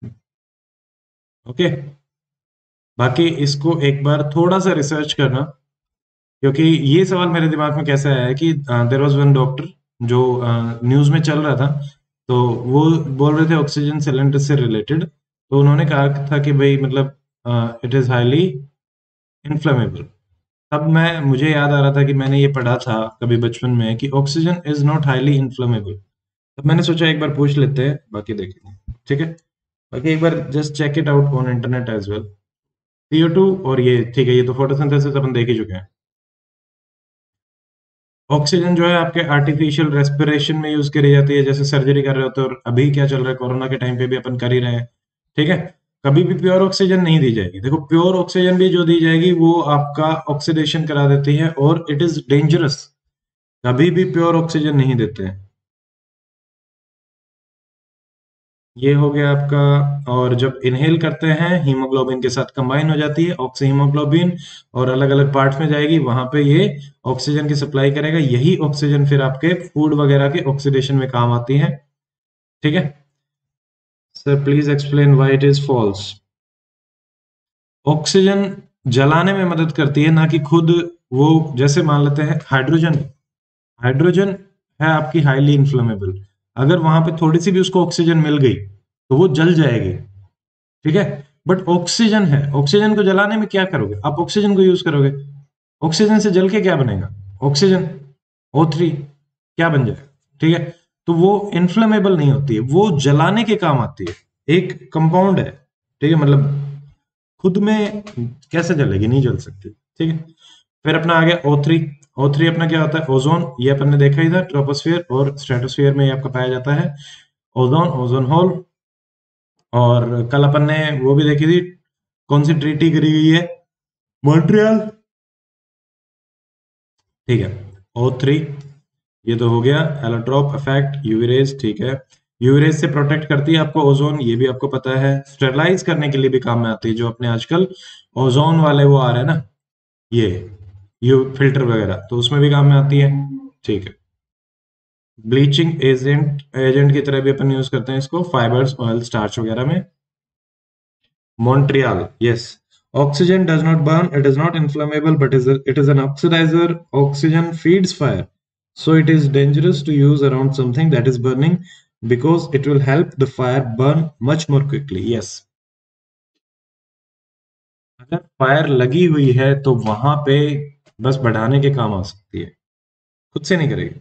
ओके, बाकी इसको एक बार थोड़ा सा रिसर्च करना, क्योंकि ये सवाल मेरे दिमाग में कैसे आया है कि देर वॉज वन डॉक्टर जो न्यूज में चल रहा था, तो वो बोल रहे थे ऑक्सीजन सिलेंडर से रिलेटेड, तो उन्होंने कहा था कि भाई मतलब इट इज हाईली इन्फ्लेमेबल। तब मैं मुझे याद आ रहा था कि मैंने ये पढ़ा था कभी बचपन में कि oxygen is not highly inflammable. तब मैंने सोचा एक बार पूछ लेते हैं, बाकी देखेंगे। ठीक है, बाकी एक बार just check it out on internet as well. C O two और ये ठीक है, ये तो फोटोसिंथेसिस अपन देख ही चुके हैं। ऑक्सीजन जो है आपके आर्टिफिशियल रेस्पिरेशन में यूज करी जाती है, जैसे सर्जरी कर रहे होते हैं, और अभी क्या चल रहा है कोरोना के टाइम पे भी अपन कर ही रहे हैं। ठीक है, कभी भी प्योर ऑक्सीजन नहीं दी जाएगी। देखो, प्योर ऑक्सीजन भी जो दी जाएगी वो आपका ऑक्सीडेशन करा देती है और इट इज डेंजरस। कभी भी प्योर ऑक्सीजन नहीं देते हैं। ये हो गया आपका। और जब इनहेल करते हैं हीमोग्लोबिन के साथ कंबाइन हो जाती है ऑक्सी हीमोग्लोबिन, और अलग अलग पार्ट्स में जाएगी, वहां पे ये ऑक्सीजन की सप्लाई करेगा। यही ऑक्सीजन फिर आपके फूड वगैरह के ऑक्सीडेशन में काम आती है। ठीक है sir, please explain why it is false. Oxygen जलाने में मदद करती है, ना कि खुद वो। जैसे मान लेते हैं हाइड्रोजन, हाइड्रोजन है आपकी हाईली इन्फ्लेमेबल। अगर वहां पे थोड़ी सी भी उसको ऑक्सीजन मिल गई तो वो जल जाएगी। ठीक है, बट ऑक्सीजन है, ऑक्सीजन को जलाने में क्या करोगे आप? ऑक्सीजन को यूज करोगे। ऑक्सीजन से जल के क्या बनेगा? ऑक्सीजन, ओ थ्री, क्या बन जाएगा? ठीक है, तो वो इन्फ्लेमेबल नहीं होती है, वो जलाने के काम आती है। एक कंपाउंड है, ठीक है, मतलब खुद में कैसे जलेगी? नहीं जल सकती। ठीक है, फिर अपना आ गया ओ थ्री। ओ थ्री अपना क्या होता है? ओजोन। ये अपन ने देखा ही था, ट्रोपोस्फियर और स्ट्रेटोस्फियर में ये आपका पाया जाता है। Ozone, ozone hole. और कल अपन ने वो भी देखी थी, कौन सी ट्रीटी करी गई है? मॉन्ट्रियल। ठीक है, ओ थ्री ये तो हो गया। एलोट्रॉप इफेक्ट, यूवी रेज, ठीक है, यूवी रेज से प्रोटेक्ट करती है आपको ओजोन, ये भी आपको पता है। स्टेरलाइज करने के लिए भी काम में आती है, जो अपने आजकल ओजोन वाले वो आ रहे हैं ना, ये यू फिल्टर वगैरह, तो उसमें भी काम में आती है। ठीक है, ब्लीचिंग एजेंट, एजेंट की तरह भी अपन यूज करते हैं इसको, फाइबर्स, ऑयल, स्टार्च वगैरह में। Montreal, yes. Oxygen does not burn, it is not inflammable, but is a, it is an oxidizer. Oxygen feeds fire. So it is dangerous to use around something that is burning because it will help the fire burn much more quickly. Yes. अगर fire लगी हुई है तो वहां पे बस बढ़ाने के काम आ सकती है, खुद से नहीं करेगी।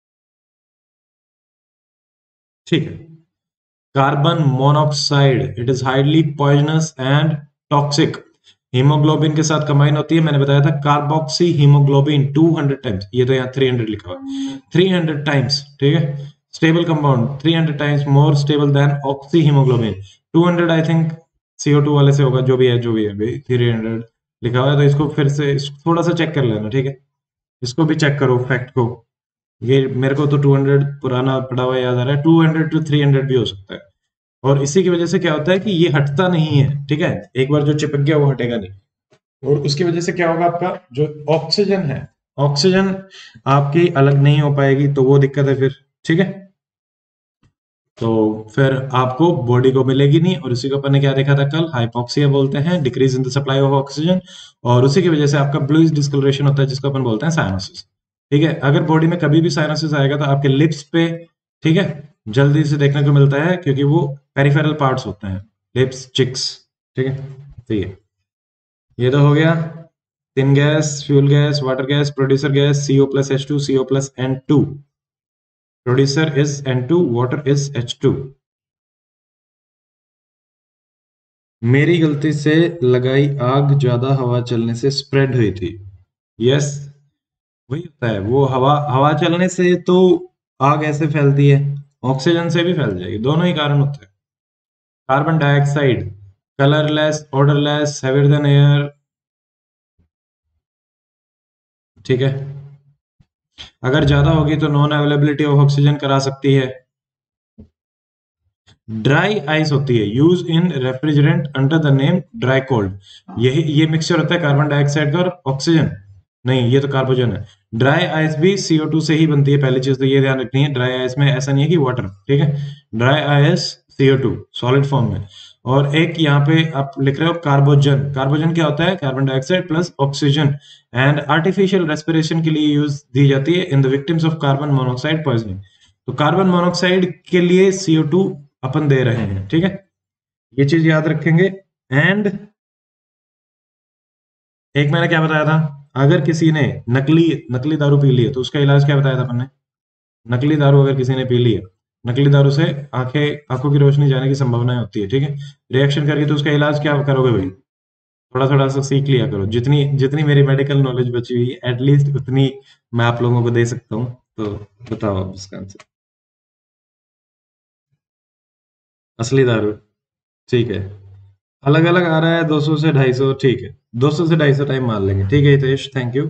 ठीक है, carbon monoxide, it is highly poisonous and toxic. Haemoglobin के साथ कंबाइन होती है, मैंने बताया था carboxy haemoglobin two hundred times, ये तो यहाँ थ्री हंड्रेड लिखा हुआ है, थ्री हंड्रेड टाइम्स। ठीक है, stable compound, three hundred times more stable than oxy haemoglobin. Two hundred I think C O two वाले से होगा, जो भी है जो भी है, थ्री हंड्रेड लिखा हुआ है, तो इसको फिर से थोड़ा सा चेक कर लेना। ठीक है, इसको भी चेक करो फैक्ट को। ये मेरे को तो टू हंड्रेड पुराना पढ़ा हुआ याद आ रहा है, two hundred to three hundred भी हो सकता है। और इसी की वजह से क्या होता है कि ये हटता नहीं है। ठीक है, एक बार जो चिपक गया वो हटेगा नहीं। और उसकी वजह से क्या होगा, आपका जो ऑक्सीजन है, ऑक्सीजन आपकी अलग नहीं हो पाएगी, तो वो दिक्कत है फिर। ठीक है, तो फिर आपको बॉडी को मिलेगी नहीं, और उसी को अपन ने क्या देखा था कल, हाइपोक्सिया बोलते हैं, decrease in the supply of oxygen. और उसी की वजह से आपका ब्लूइश डिस्कलरेशन होता है, जिसको अपन बोलते हैं साइनोसिस। ठीक है, अगर बॉडी में कभी भी साइनोसिस आएगा तो आपके लिप्स पे, ठीक है, जल्दी से देखने को मिलता है, क्योंकि वो पेरिफेरल पार्ट्स होते हैं, लिप्स, चिक्स। ठीक है, तो ये ये तो हो गया। Thin gas, fuel gas, water gas, producer gas, CO plus H two, CO plus N two. Producer is N two, water is H two. मेरी गलती से लगाई आग ज्यादा हवा चलने से स्प्रेड हुई थी। यस, वही होता है, वो हवा हवा चलने से तो आग ऐसे फैलती है, ऑक्सीजन से भी फैल जाएगी, दोनों ही कारण होते हैं। Carbon dioxide, colourless, odourless, heavier than air. ठीक है, अगर ज्यादा होगी तो नॉन अवेलेबिलिटी ऑफ ऑक्सीजन करा सकती है। ड्राई आइस होती है, use in refrigerant under the name dry cold. यही ये मिक्सचर होता है कार्बन डाइऑक्साइड का और ऑक्सीजन। नहीं, ये तो कार्बोजन है। ड्राई आइस भी सी ओ टू से ही बनती है, पहली चीज तो ये ध्यान रखनी है। ड्राई आइस में ऐसा नहीं है कि वाटर, ठीक है, dry ice C O two solid form में। और एक यहाँ पे आप लिख रहे हो कार्बोजन। कार्बोजन क्या होता है? Carbon dioxide plus oxygen, and artificial respiration के लिए यूज दी जाती है in the victims of carbon monoxide poisoning. तो कार्बन मोनोऑक्साइड के लिए सी ओ टू अपन दे रहे हैं। ठीक है, ये चीज याद रखेंगे। एंड एक मैंने क्या बताया था, अगर किसी ने नकली नकली दारू पी ली है तो उसका इलाज क्या बताया था अपन ने? नकली दारू अगर किसी ने पी ली है, नकली दारू से आंखें आंखों की रोशनी जाने की संभावना होती है, ठीक है, रिएक्शन करके, तो उसका इलाज क्या करोगे भाई? थोड़ा थोड़ा सा सीख लिया करो, जितनी जितनी मेरी मेडिकल नॉलेज बची हुई है एटलीस्ट उतनी मैं आप लोगों को दे सकता हूँ। तो बताओ आप इसका आंसर। असली दारू, ठीक है। अलग अलग आ रहा है, दो सौ से ढाई सौ, ठीक है, दो सौ से ढाई सौ टाइम मान लेंगे, ठीक है हितेश, थैंक यू।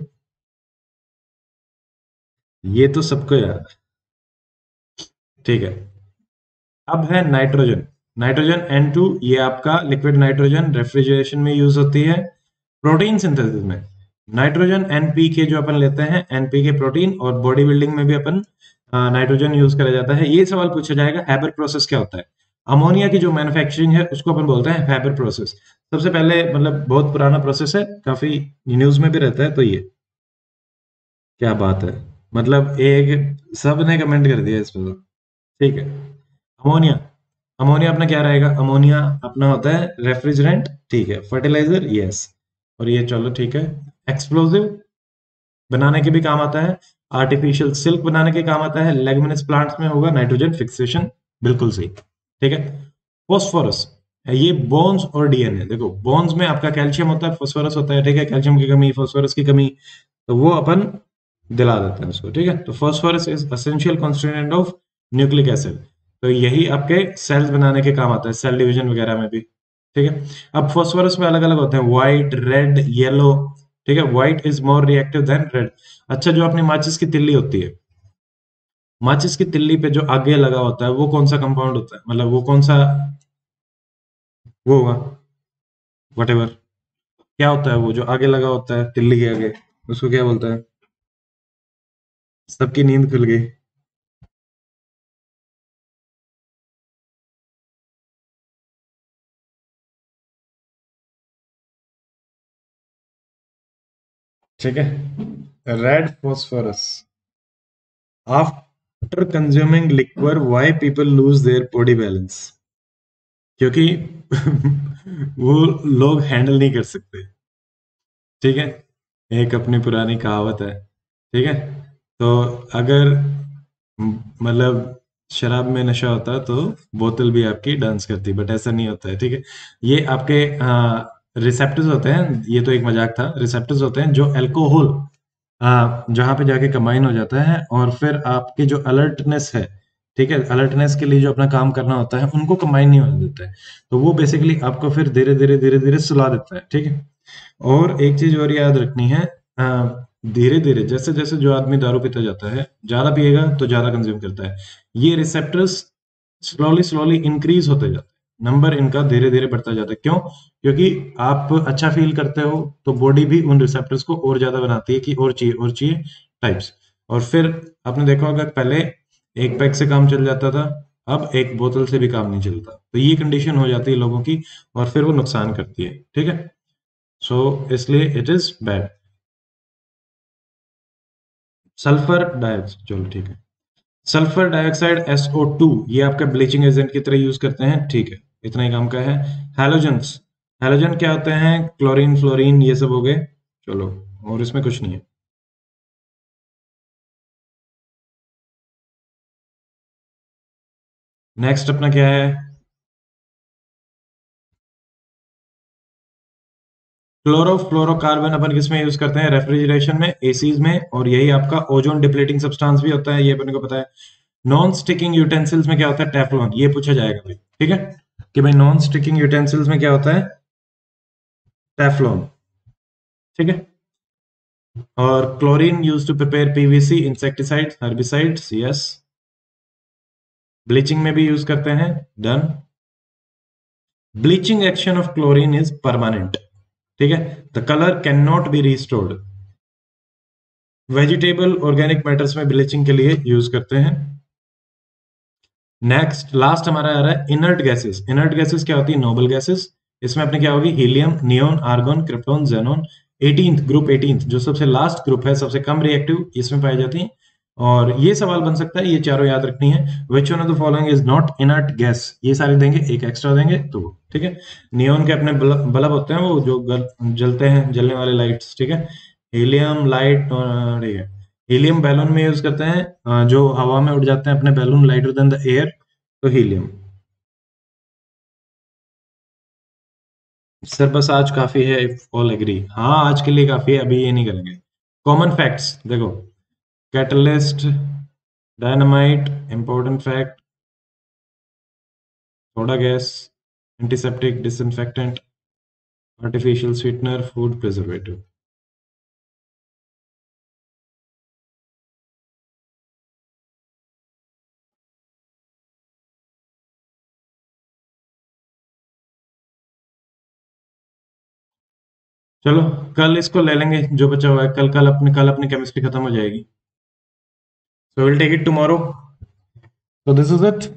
ये तो सबको याद है, ठीक है। अब है नाइट्रोजन। नाइट्रोजन एन टू, ये आपका लिक्विड नाइट्रोजन रेफ्रिजरेशन में यूज होती है, प्रोटीन सिंथेसिस में। नाइट्रोजन एनपीके जो अपन लेते हैं, एनपीके प्रोटीन, और बॉडी बिल्डिंग में भी अपन नाइट्रोजन यूज करा जाता है। ये सवाल पूछा जाएगा हैबर प्रोसेस क्या होता है। अमोनिया की जो मैन्युफैक्चरिंग है उसको अपन बोलते हैं हैबर प्रोसेस। सबसे पहले, मतलब बहुत पुराना प्रोसेस है, काफी न्यूज में भी रहता है, तो ये क्या बात है, मतलब एक सब ने कमेंट कर दिया इस पे तो, ठीक है। अमोनिया, अमोनिया अपना क्या रहेगा? अमोनिया अपना होता है रेफ्रिजरेंट, ठीक है, फर्टिलाइजर, यस। और ये चलो ठीक है, एक्सप्लोसिव बनाने के भी काम आता है, आर्टिफिशियल सिल्क बनाने के काम आता है, लेगुमिनस प्लांट्स में होगा नाइट्रोजन फिक्सेशन, बिल्कुल सही, ठीक है। फॉस्फोरस, ये बोन्स और डीएनए, देखो बोन्स में आपका कैल्शियम होता है, फॉस्फोरस होता है, ठीक है, कैल्शियम की कमी, फॉस्फोरस की कमी, तो वो अपन दिला देते हैं उसको, ठीक है। तो phosphorus is essential constituent of nucleic acid, तो यही आपके सेल्स बनाने के काम आता है, सेल डिवीजन वगैरह में भी, ठीक है। अब फॉस्फोरस में अलग अलग होते हैं, व्हाइट, रेड, येलो, ठीक है। White is more reactive than red. अच्छा, जो अपनी माचिस की तिल्ली होती है, माचिस की तिल्ली पे जो आगे लगा होता है वो कौन सा कंपाउंड होता है, मतलब वो कौन सा वो होगा, वट एवर, क्या होता है वो जो आगे लगा होता है तिल्ली के आगे, उसको क्या बोलता है? सबकी नींद खुल गई। ठीक है, red phosphorus. After consuming liquor why people lose their body balance? क्योंकि वो लोग हैंडल नहीं कर सकते, ठीक है। एक अपनी पुरानी कहावत है, ठीक है। तो अगर म- मतलब शराब में नशा होता तो बोतल भी आपकी डांस करती, बट ऐसा नहीं होता है, ठीक है। ये आपके रिसेप्टर्स होते हैं, ये तो एक मजाक था, रिसेप्टर्स होते हैं जो अल्कोहल जहां पे जाके कंबाइन हो जाता है, और फिर आपके जो अलर्टनेस है, ठीक है, अलर्टनेस के लिए जो अपना काम करना होता है उनको कंबाइन नहीं होने देता है, तो वो बेसिकली आपको फिर धीरे धीरे धीरे धीरे सुला देता है, ठीक है। और एक चीज और याद रखनी है, धीरे धीरे जैसे जैसे जो आदमी दारू पीता जाता है, ज्यादा पिएगा तो ज्यादा कंज्यूम करता है, ये रिसेप्टर्स स्लोली स्लोली इंक्रीज होते जाते हैं, नंबर इनका धीरे धीरे बढ़ता जाता है। क्यों? क्योंकि आप अच्छा फील करते हो तो बॉडी भी उन रिसेप्टर्स को और ज्यादा बनाती है कि और चाहिए और चाहिए टाइप्स। और फिर आपने देखा होगा पहले एक पैक से काम चल जाता था, अब एक बोतल से भी काम नहीं चलता, तो ये कंडीशन हो जाती है लोगों की, और फिर वो नुकसान करती है, ठीक है। सो इसलिए it is bad. Sulphur dioxide, चलो ठीक है, sulphur dioxide S O two, ये आपका ब्लीचिंग एजेंट की तरह यूज करते हैं, ठीक है, इतना ही काम का है। हैलोजेंस, हैलोजन क्या होते हैं? क्लोरीन, फ्लोरीन, ये सब हो गए, चलो, और इसमें कुछ नहीं है। नेक्स्ट अपना क्या है? क्लोरोफ्लोरोकार्बन अपन किस में यूज करते हैं? रेफ्रिजरेशन में, एसीज में, और यही आपका ओजोन डिप्लीटिंग सब्सटेंस भी होता है, ये अपन को पता है। नॉन स्टिकिंग यूटेंसिल्स में क्या होता है? टेफ्लॉन, ये पूछा जाएगा भाई, ठीक है, कि भाई नॉन स्टिकिंग यूटेंसिल्स में क्या होता है? टेफ्लॉन, ठीक है। और chlorine use to prepare PVC, insecticide, herbicides, yes. Bleaching में भी यूज करते हैं, done. Bleaching action of chlorine is permanent, ठीक है, the colour can not be restored. Vegetable organic matters में ब्लीचिंग के लिए यूज करते हैं। नेक्स्ट लास्ट हमारा आ रहा है इनर्ट गैसेस। इनर्ट गैसेस क्या होती है? Noble gases. इसमें अपने क्या होगी? Helium, neon, argon, krypton, xenon. Eighteenth group, eighteenth जो सबसे लास्ट ग्रुप है, सबसे कम रिएक्टिव, इसमें पाई जाती है। और ये सवाल बन सकता है, ये चारों याद रखनी है, which one of the following is not inert gas, ये सारे देंगे, एक एक्स्ट्रा देंगे तो ठीक है। नियोन के अपने बल्ब बल्ब होते हैं वो जो गल, जलते हैं, जलने वाले लाइट्स, ठीक है। हीलियम लाइट, ठीक है, हीलियम बैलून में यूज करते हैं, अ, जो हवा में उड़ जाते हैं अपने balloon lighter than the air, तो हीलियम। सर बस आज काफी है, इफ ऑल एग्री। हाँ आज के लिए काफी है, अभी ये नहीं करेंगे। कॉमन फैक्ट्स देखो, catalyst, dynamite, important fact, soda gas, antiseptic, disinfectant, artificial sweetener, food preservative. चलो कल इसको ले लेंगे जो बचा हुआ है, कल कल अपनी कल अपनी केमिस्ट्री खत्म हो जाएगी। So will take it tomorrow. So this is it.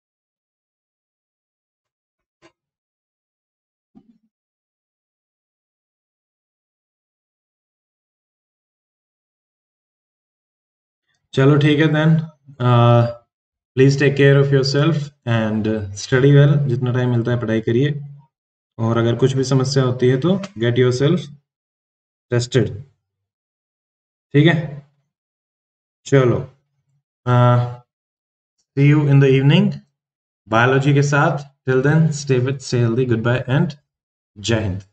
चलो ठीक है then, please take care of yourself and study well, जितना टाइम मिलता है पढ़ाई करिए, और अगर कुछ भी समस्या होती है तो गेट योर सेल्फ टेस्टेड, ठीक है। चलो, see you in the evening biology के साथ। Till then stay with, stay healthy, good bye and Jai Hind.